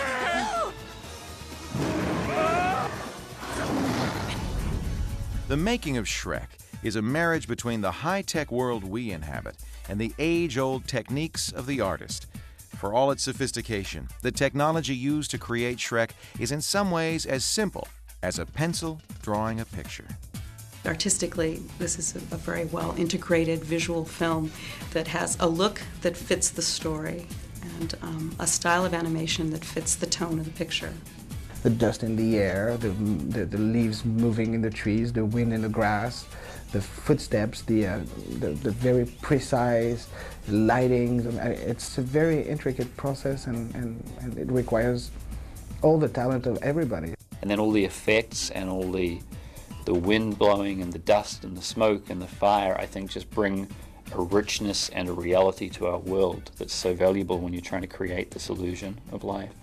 The making of Shrek is a marriage between the high-tech world we inhabit and the age-old techniques of the artist. For all its sophistication, the technology used to create Shrek is in some ways as simple as a pencil drawing a picture. Artistically, this is a very well-integrated visual film that has a look that fits the story and a style of animation that fits the tone of the picture. The dust in the air, the leaves moving in the trees, the wind in the grass, the footsteps, the very precise lighting. It's a very intricate process and it requires all the talent of everybody. And then all the effects and all the wind blowing and the dust and the smoke and the fire, I think, just bring a richness and a reality to our world that's so valuable when you're trying to create this illusion of life.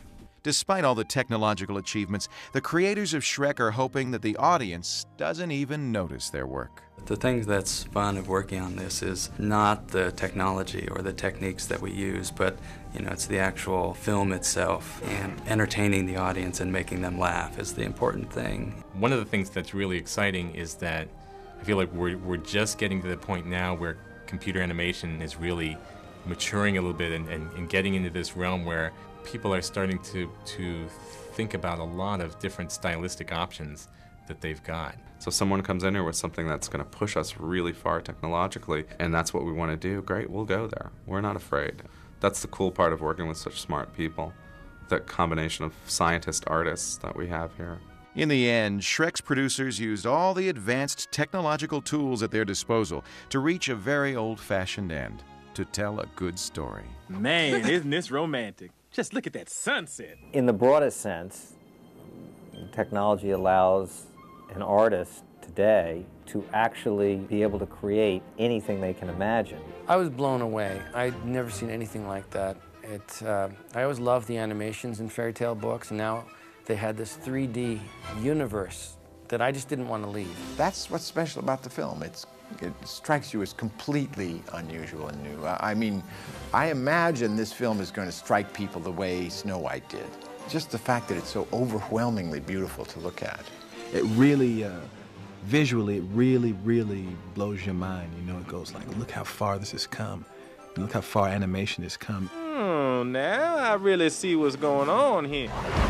Despite all the technological achievements, the creators of Shrek are hoping that the audience doesn't even notice their work. The thing that's fun of working on this is not the technology or the techniques that we use, but it's the actual film itself, and entertaining the audience and making them laugh is the important thing. One of the things that's really exciting is that I feel like we're just getting to the point now where computer animation is really maturing a little bit and getting into this realm where people are starting to think about a lot of different stylistic options that they've got. So someone comes in here with something that's going to push us really far technologically, and that's what we want to do, great, we'll go there. We're not afraid. That's the cool part of working with such smart people, that combination of scientist artists that we have here. In the end, Shrek's producers used all the advanced technological tools at their disposal to reach a very old-fashioned end, to tell a good story. Man, isn't this romantic? Just look at that sunset. In the broadest sense, technology allows an artist today to actually be able to create anything they can imagine. I was blown away. I'd never seen anything like that. I always loved the animations in fairy tale books, and now they had this 3D universe that I just didn't want to leave. That's what's special about the film. It strikes you as completely unusual and new. I mean, I imagine this film is going to strike people the way Snow White did. Just the fact that it's so overwhelmingly beautiful to look at. It really, visually, it really blows your mind. You know, it goes like, look how far this has come. Look how far animation has come. Now I really see what's going on here.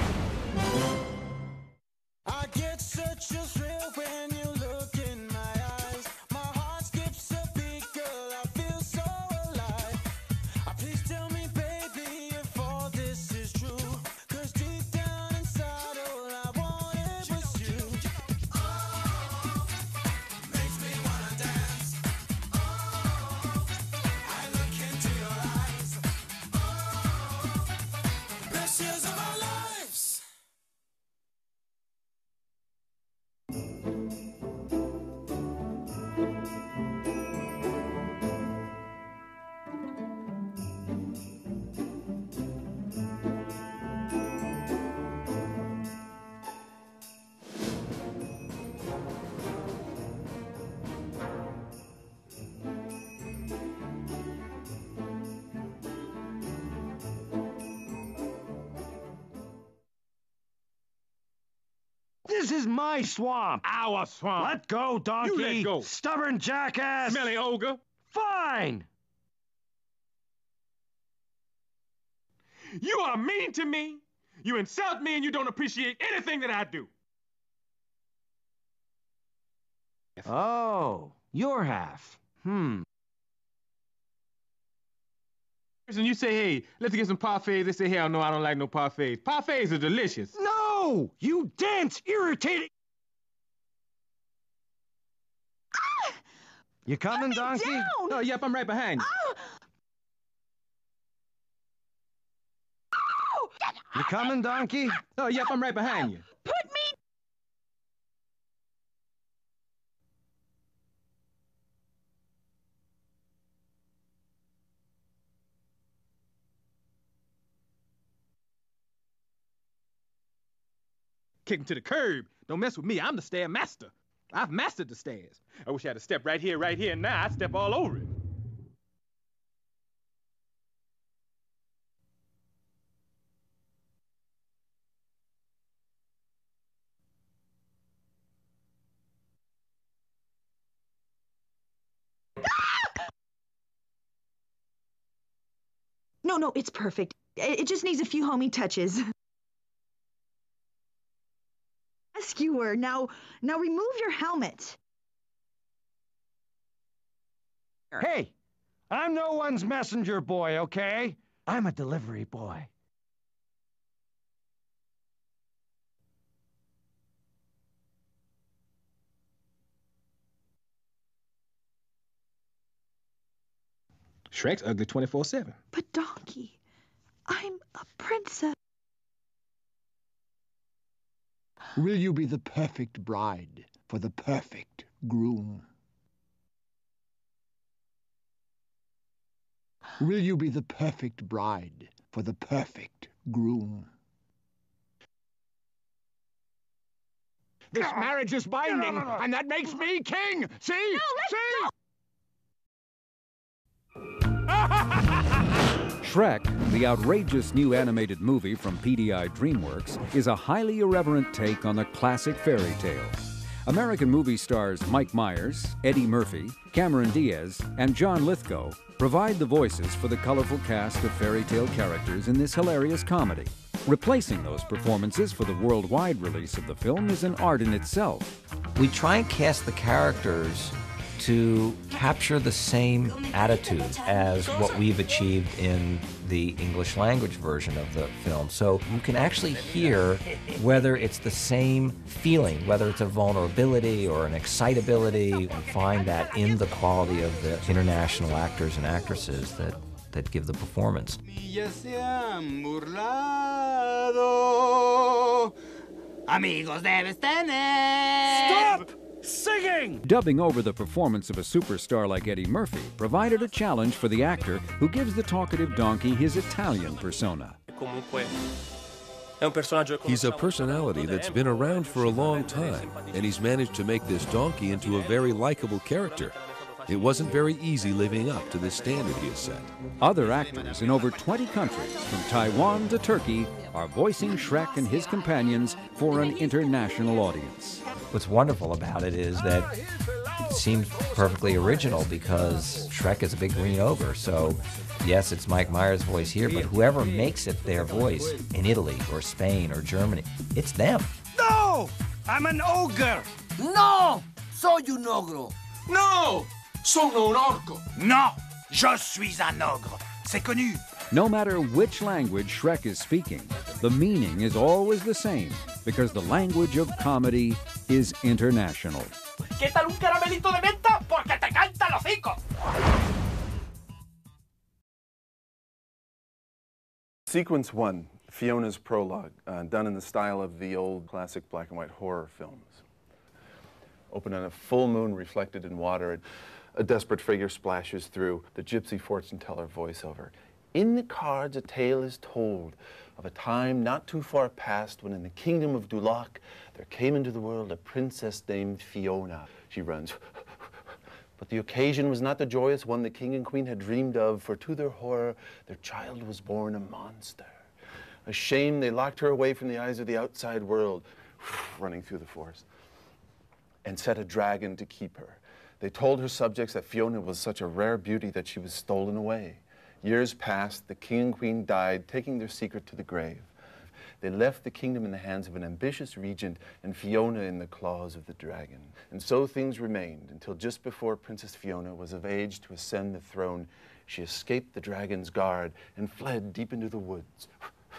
I get such a thrill when you look in my eyes. My heart skips a beat, girl, I feel so alive. Please tell me, baby, if all this is true. 'Cause deep down inside, all I wanted was you. Oh, makes me wanna dance. Oh, I look into your eyes. Oh, best years of our lives. This is my swamp. Our swamp. Let go, donkey. You let go. Stubborn jackass. Smelly ogre. Fine. You are mean to me. You insult me and you don't appreciate anything that I do. Oh, your half. And you say, hey, let's get some parfaits. They say, hell no, I don't like no parfaits. Parfaits are delicious. No! You dense, irritating... You coming, donkey? Down! Oh, yep, I'm right behind you. You coming, donkey? Oh, yep, I'm right behind you. Put me... Kick him to the curb. Don't mess with me. I'm the stair master. I've mastered the stairs. I wish I had a step right here, and now I'd step all over it. No, it's perfect. It just needs a few homey touches. Rescuer, now remove your helmet. Hey, I'm no one's messenger boy, okay? I'm a delivery boy. Shrek's ugly 24/7. But donkey, I'm a princess. Will you be the perfect bride for the perfect groom? Will you be the perfect bride for the perfect groom? This marriage is binding, and that makes me king! See? See? Shrek, the outrageous new animated movie from PDI Dreamworks, is a highly irreverent take on the classic fairy tale. American movie stars Mike Myers, Eddie Murphy, Cameron Diaz, and John Lithgow provide the voices for the colorful cast of fairy tale characters in this hilarious comedy. Replacing those performances for the worldwide release of the film is an art in itself. We try and cast the characters to capture the same attitude as what we've achieved in the English language version of the film. So you can actually hear whether it's the same feeling, whether it's a vulnerability or an excitability, and find that in the quality of the international actors and actresses that give the performance. Amigos debes tener. Stop singing! Dubbing over the performance of a superstar like Eddie Murphy provided a challenge for the actor who gives the talkative donkey his Italian persona. He's a personality that's been around for a long time, and he's managed to make this donkey into a very likable character. It wasn't very easy living up to the standard he has set. Other actors in over 20 countries, from Taiwan to Turkey, are voicing Shrek and his companions for an international audience. What's wonderful about it is that it seems perfectly original because Shrek is a big green ogre. So, yes, it's Mike Myers' voice here, but whoever makes it their voice in Italy or Spain or Germany, it's them. No! I'm an ogre! No! Soy un ogro! No! Sono un orco! No! Je suis un ogre! C'est connu! No matter which language Shrek is speaking, the meaning is always the same because the language of comedy is international. ¿Qué tal un caramelito de menta? Porque te canta el hocico! Sequence 1, Fiona's prologue, done in the style of the old classic black and white horror films. Open on a full moon reflected in water. A desperate figure splashes through, the gypsy fortune teller voiceover. In the cards a tale is told of a time not too far past when in the kingdom of Duloc there came into the world a princess named Fiona. She runs. But the occasion was not the joyous one the king and queen had dreamed of, for to their horror their child was born a monster. Ashamed, they locked her away from the eyes of the outside world, running through the forest, and set a dragon to keep her. They told her subjects that Fiona was such a rare beauty that she was stolen away. Years passed, the king and queen died, taking their secret to the grave. They left the kingdom in the hands of an ambitious regent and Fiona in the claws of the dragon. And so things remained until just before Princess Fiona was of age to ascend the throne, she escaped the dragon's guard and fled deep into the woods.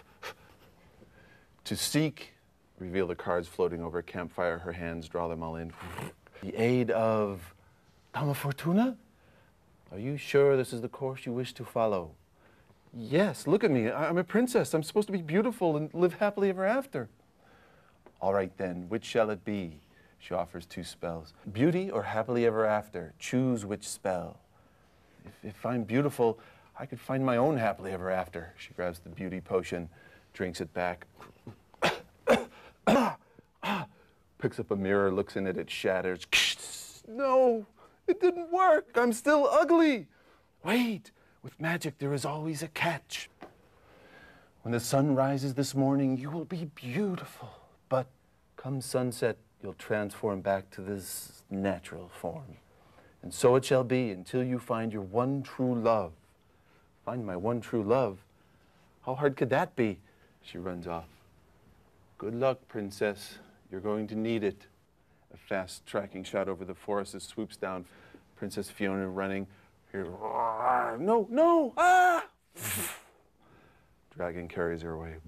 To seek, reveal the cards floating over a campfire, her hands draw them all in. The aid of Dama Fortuna? Are you sure this is the course you wish to follow? Yes, look at me. I'm a princess. I'm supposed to be beautiful and live happily ever after. All right then, which shall it be? She offers 2 spells. Beauty or happily ever after? Choose which spell. If I'm beautiful, I could find my own happily ever after. She grabs the beauty potion, drinks it back. Picks up a mirror, looks in it, it shatters. No, it didn't work. I'm still ugly. Wait, with magic there is always a catch. When the sun rises this morning, you will be beautiful. But come sunset, you'll transform back to this natural form. And so it shall be until you find your one true love. Find my one true love? How hard could that be? She runs off. Good luck, princess. You're going to need it. A fast tracking shot over the forest as swoops down. Princess Fiona running. Here, no, no, ah! Dragon carries her away.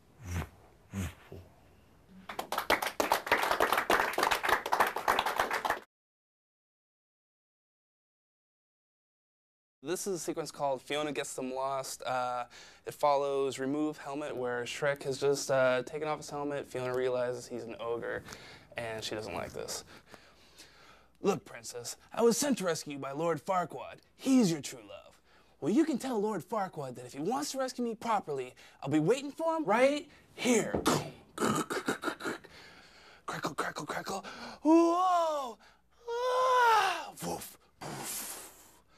This is a sequence called Fiona Gets Them Lost. It follows Remove Helmet, where Shrek has just taken off his helmet. Fiona realizes he's an ogre, and she doesn't like this. Look, princess, I was sent to rescue you by Lord Farquaad. He's your true love. Well, you can tell Lord Farquaad that if he wants to rescue me properly, I'll be waiting for him right here. Crackle, crackle, crackle, crackle. Whoa! Ah! Woof, woof.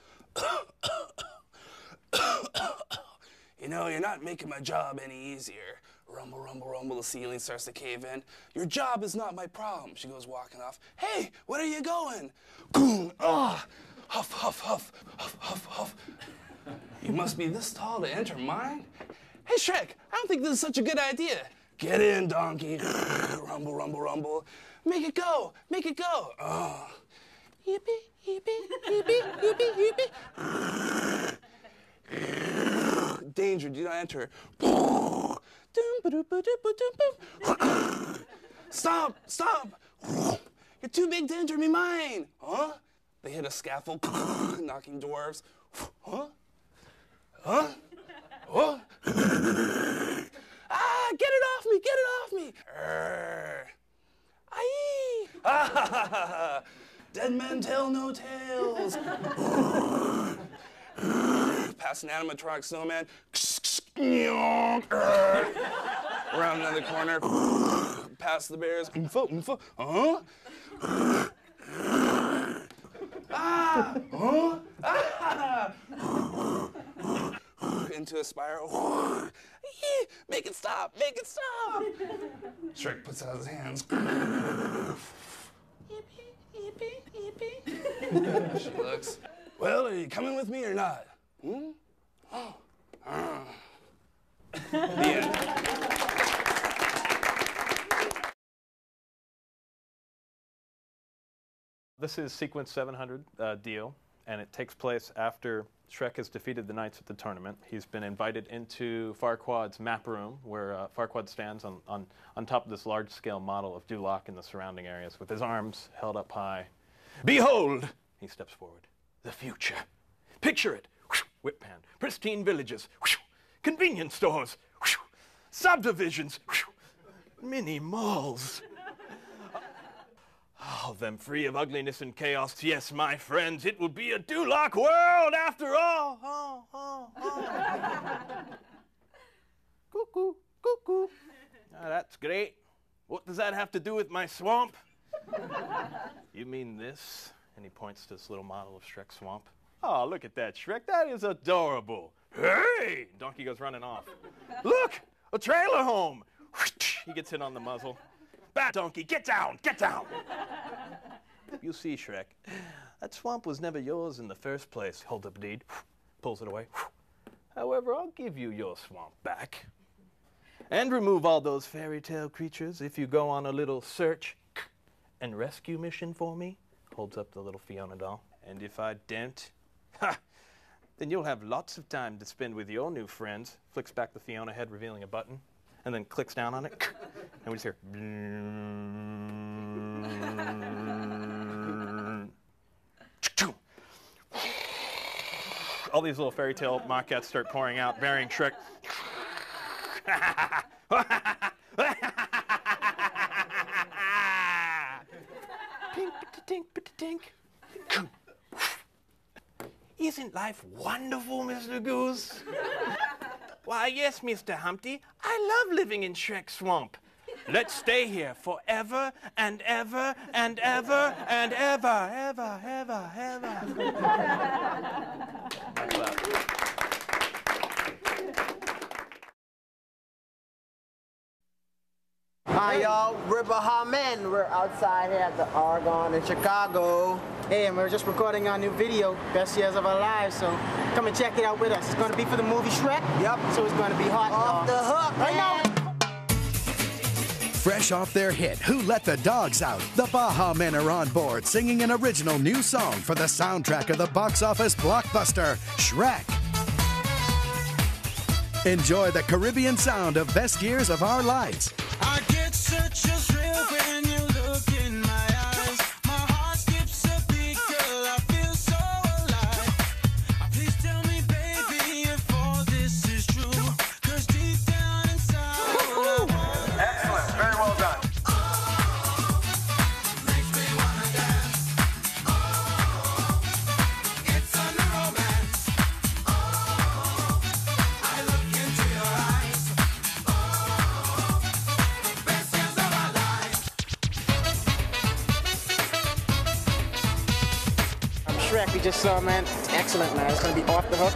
You know, you're not making my job any easier. Rumble, rumble, rumble, the ceiling starts to cave in. Your job is not my problem. She goes walking off. Hey, where are you going? Goon, ah! Huff, huff, huff, huff, huff, huff. You must be this tall to enter mine? Hey, Shrek, I don't think this is such a good idea. Get in, donkey. Rumble, rumble, rumble. Make it go, make it go. Oh. Yippee, yippee, yippee, yippee, yippee. Danger, do not enter. Stop, stop. You're too big to enter me mine. Huh? They hit a scaffold, knocking dwarves. Huh? Huh? Huh? Ah, get it off me, get it off me. Aye. Ah, dead men tell no tales. Past an animatronic snowman. Around another corner. Past the bears. Huh? Ah! Huh? Ah! Into a spiral. Make it stop! Make it stop! Shrek puts out his hands. Yippee, yippee, yippee. She looks. Well, are you coming with me or not? Hmm? Oh. The end. This is sequence 700 deal, and it takes place after Shrek has defeated the knights at the tournament. He's been invited into Farquaad's map room, where Farquaad stands on top of this large-scale model of Duloc in the surrounding areas, with his arms held up high. Behold, he steps forward, the future. Picture it. Whip pan, pristine villages, convenience stores, subdivisions, mini malls. All of them free of ugliness and chaos. Yes, my friends, it will be a Duloc world after all. Cuckoo, cuckoo. Ah, that's great. What does that have to do with my swamp? You mean this? And he points to this little model of Shrek's swamp. Oh, look at that, Shrek. That is adorable. Hey! Donkey goes running off. Look! A trailer home! He gets hit on the muzzle. Bad donkey, get down! Get down! You see, Shrek, that swamp was never yours in the first place. Holds up a deed, pulls it away. However, I'll give you your swamp back. And remove all those fairy tale creatures if you go on a little search and rescue mission for me. Holds up the little Fiona doll. And if I don't, then you'll have lots of time to spend with your new friends. Flicks back the Fiona head, revealing a button, and then clicks down on it, and we just hear. All these little fairy tale mockets start pouring out, burying Shrek. Tink, tink. Isn't life wonderful, Mr. Goose? Why, yes, Mr. Humpty. I love living in Shrek's swamp. Let's stay here forever and ever and ever and ever, ever, ever, ever. Hi y'all, we're Baha Men. We're outside here at the Argonne in Chicago. Hey, and we're just recording our new video, Best Years of Our Lives, so come and check it out with us. It's going to be for the movie Shrek. Yep. So it's going to be hot. Off the hook, right now. Fresh off their hit, Who Let the Dogs Out? The Baha Men are on board singing an original new song for the soundtrack of the box office blockbuster, Shrek. Enjoy the Caribbean sound of Best Years of Our Lives. I get such a thrill when you look in my eyes. My heart skips a beat, girl, I feel so alive. Please tell me, baby, if all this is true. 'Cause deep down inside, excellent, very well done. Makes me wanna dance. Oh, it's a new romance. Oh, I look into your eyes. Oh, Shrek we just saw, man. It's excellent, man. It's going to be off the hook.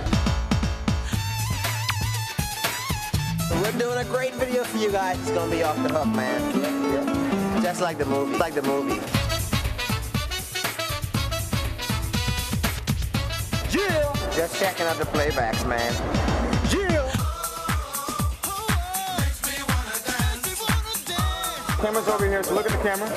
We're doing a great video for you guys. It's going to be off the hook, man. Just like the movie. Like the movie. Yeah! Just checking out the playbacks, man. Yeah! Camera's over here, so look at the camera.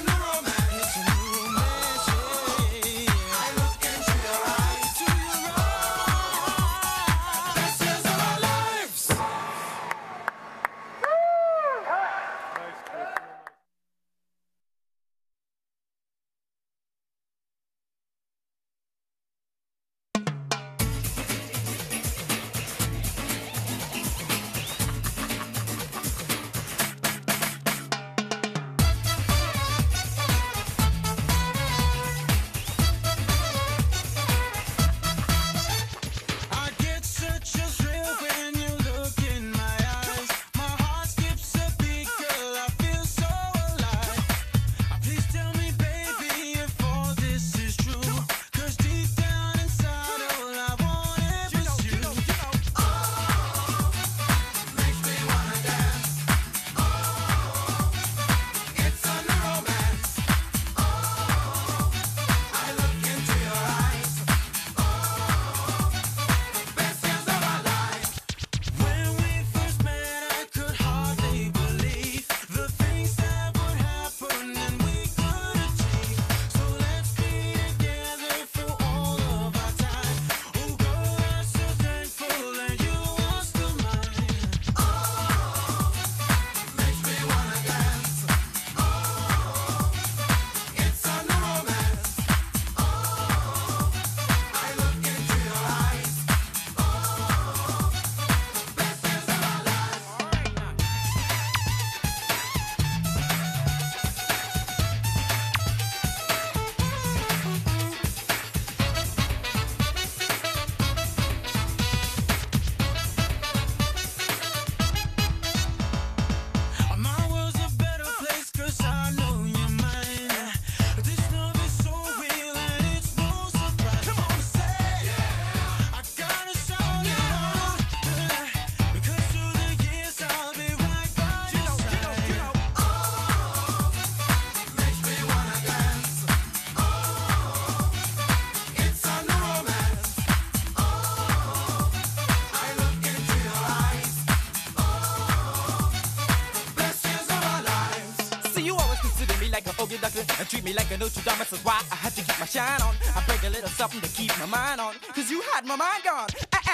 And treat me like a Notre Dame, that's why I had to keep my shine on. I bring a little something to keep my mind on, cause you had my mind gone.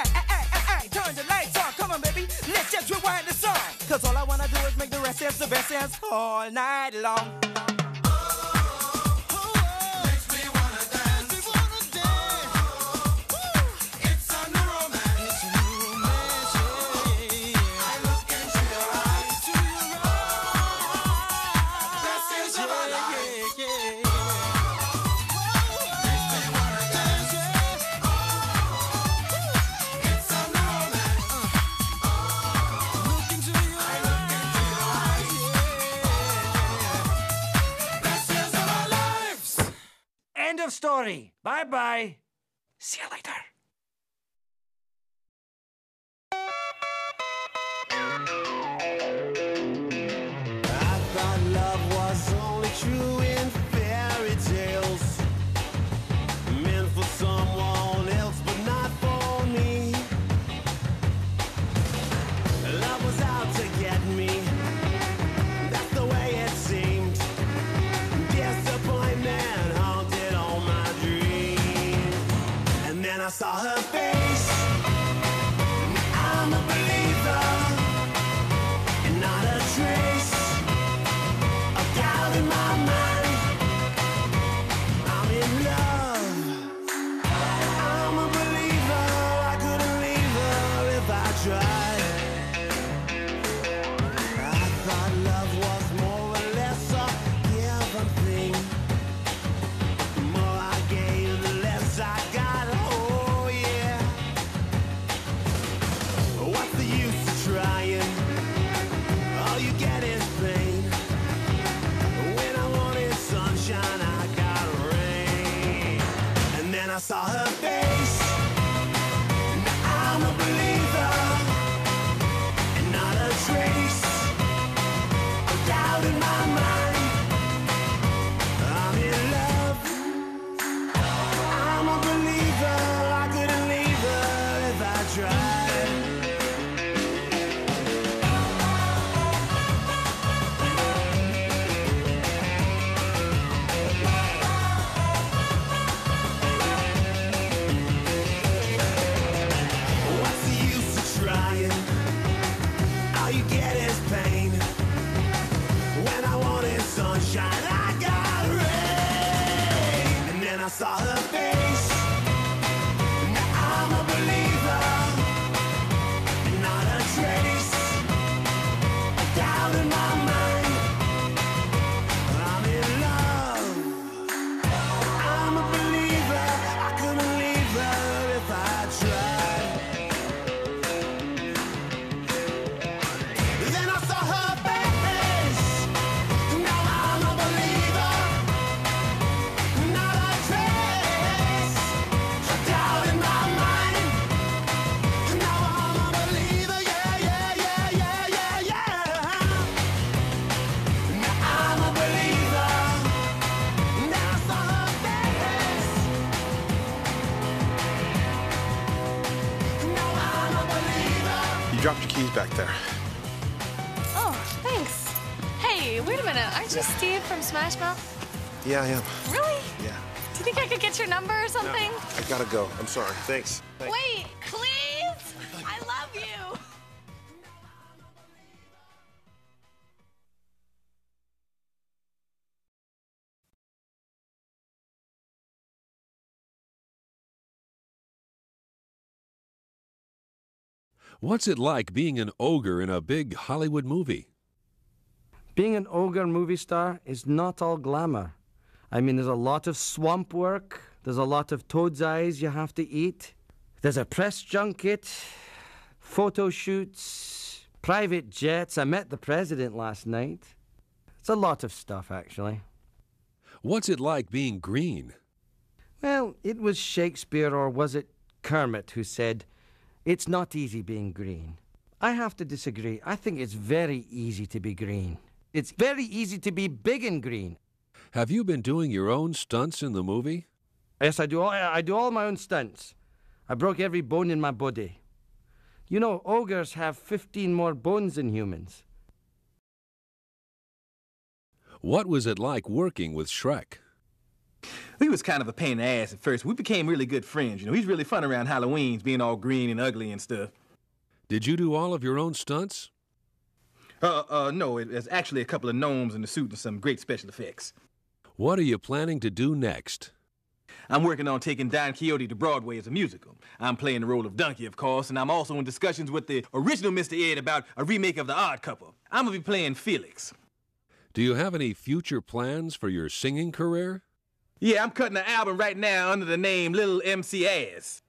Turn the lights on, come on baby, let's just rewind the song. Cause all I wanna do is make the rest dance, the best dance all night long. End of story. Bye-bye. See you later. I thought love was only true in fairy tales, meant for someone else but not for me. Love was out to get me, that's the way it seemed. Disappointment haunted all my dreams. And then I saw her face. I'm a believer, and not a trace of doubt in my mind. I'm in love. I'm a believer. I couldn't leave her if I tried. I thought love was more or less a given thing. The more I gave, the less I got. Oh yeah. What's the use her face. Now I'm a believer, and not a trace of doubt in my mind. I'm in love. I'm a believer. I couldn't leave her if I tried. What's the use of trying? All you get is pain. When I wanted sunshine, I got rain. And then I saw her face. Now I'm a believer, and not a trace of doubt in my mind. I'm in love. I'm a believer. I couldn't leave her if I tried. Then I saw her face. Now I'm a believer, not a trace of doubt in my mind. Now I'm a believer, yeah, yeah, yeah, yeah, yeah, yeah. Now I'm a believer. Now I saw her face. Now I'm a believer. You dropped your keys back there. Oh, thanks. Hey, wait a minute. Aren't you Steve from Smash Mouth? Yeah, I am. Really? Yeah. Do you think I could get your number or something? I gotta go. I'm sorry. Thanks. Wait, please? I love you. What's it like being an ogre in a big Hollywood movie? Being an ogre movie star is not all glamour. I mean, there's a lot of swamp work. There's a lot of toad's eyes you have to eat. There's a press junket, photo shoots, private jets. I met the president last night. It's a lot of stuff, actually. What's it like being green? Well, it was Shakespeare, or was it Kermit, who said, "It's not easy being green." I have to disagree. I think it's very easy to be green. It's very easy to be big and green. Have you been doing your own stunts in the movie? Yes, I do all my own stunts. I broke every bone in my body. You know, ogres have 15 more bones than humans. What was it like working with Shrek? He was kind of a pain in the ass at first. We became really good friends. You know, he's really fun around Halloween, being all green and ugly and stuff. Did you do all of your own stunts? No, it's actually a couple of gnomes in the suit and some great special effects. What are you planning to do next? I'm working on taking Don Quixote to Broadway as a musical. I'm playing the role of Donkey, of course, and I'm also in discussions with the original Mr. Ed about a remake of The Odd Couple. I'm gonna be playing Felix. Do you have any future plans for your singing career? Yeah, I'm cutting an album right now under the name Little MC Ass.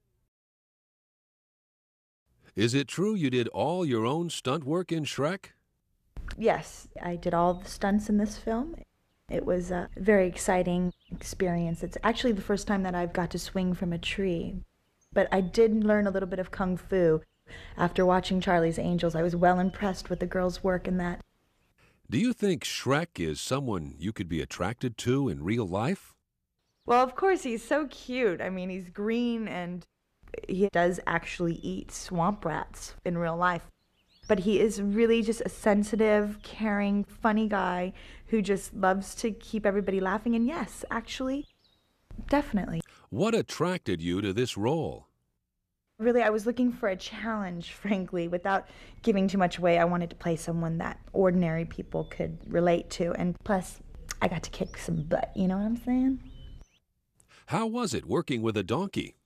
Is it true you did all your own stunt work in Shrek? Yes, I did all the stunts in this film. It was a very exciting experience. It's actually the first time that I've got to swing from a tree. But I did learn a little bit of Kung Fu. After watching Charlie's Angels, I was well impressed with the girls' work in that. Do you think Shrek is someone you could be attracted to in real life? Well, of course, he's so cute. I mean, he's green and he does actually eat swamp rats in real life. But he is really just a sensitive, caring, funny guy who just loves to keep everybody laughing. And yes, actually, definitely. What attracted you to this role? Really, I was looking for a challenge, frankly. Without giving too much away, I wanted to play someone that ordinary people could relate to. And plus, I got to kick some butt, you know what I'm saying? How was it working with a donkey?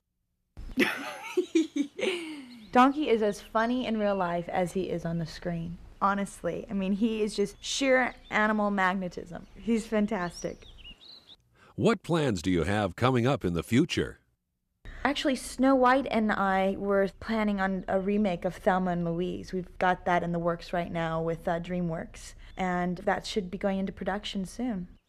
Donkey is as funny in real life as he is on the screen. Honestly. I mean, he is just sheer animal magnetism. He's fantastic. What plans do you have coming up in the future? Actually, Snow White and I were planning on a remake of Thelma and Louise. We've got that in the works right now with DreamWorks, and that should be going into production soon.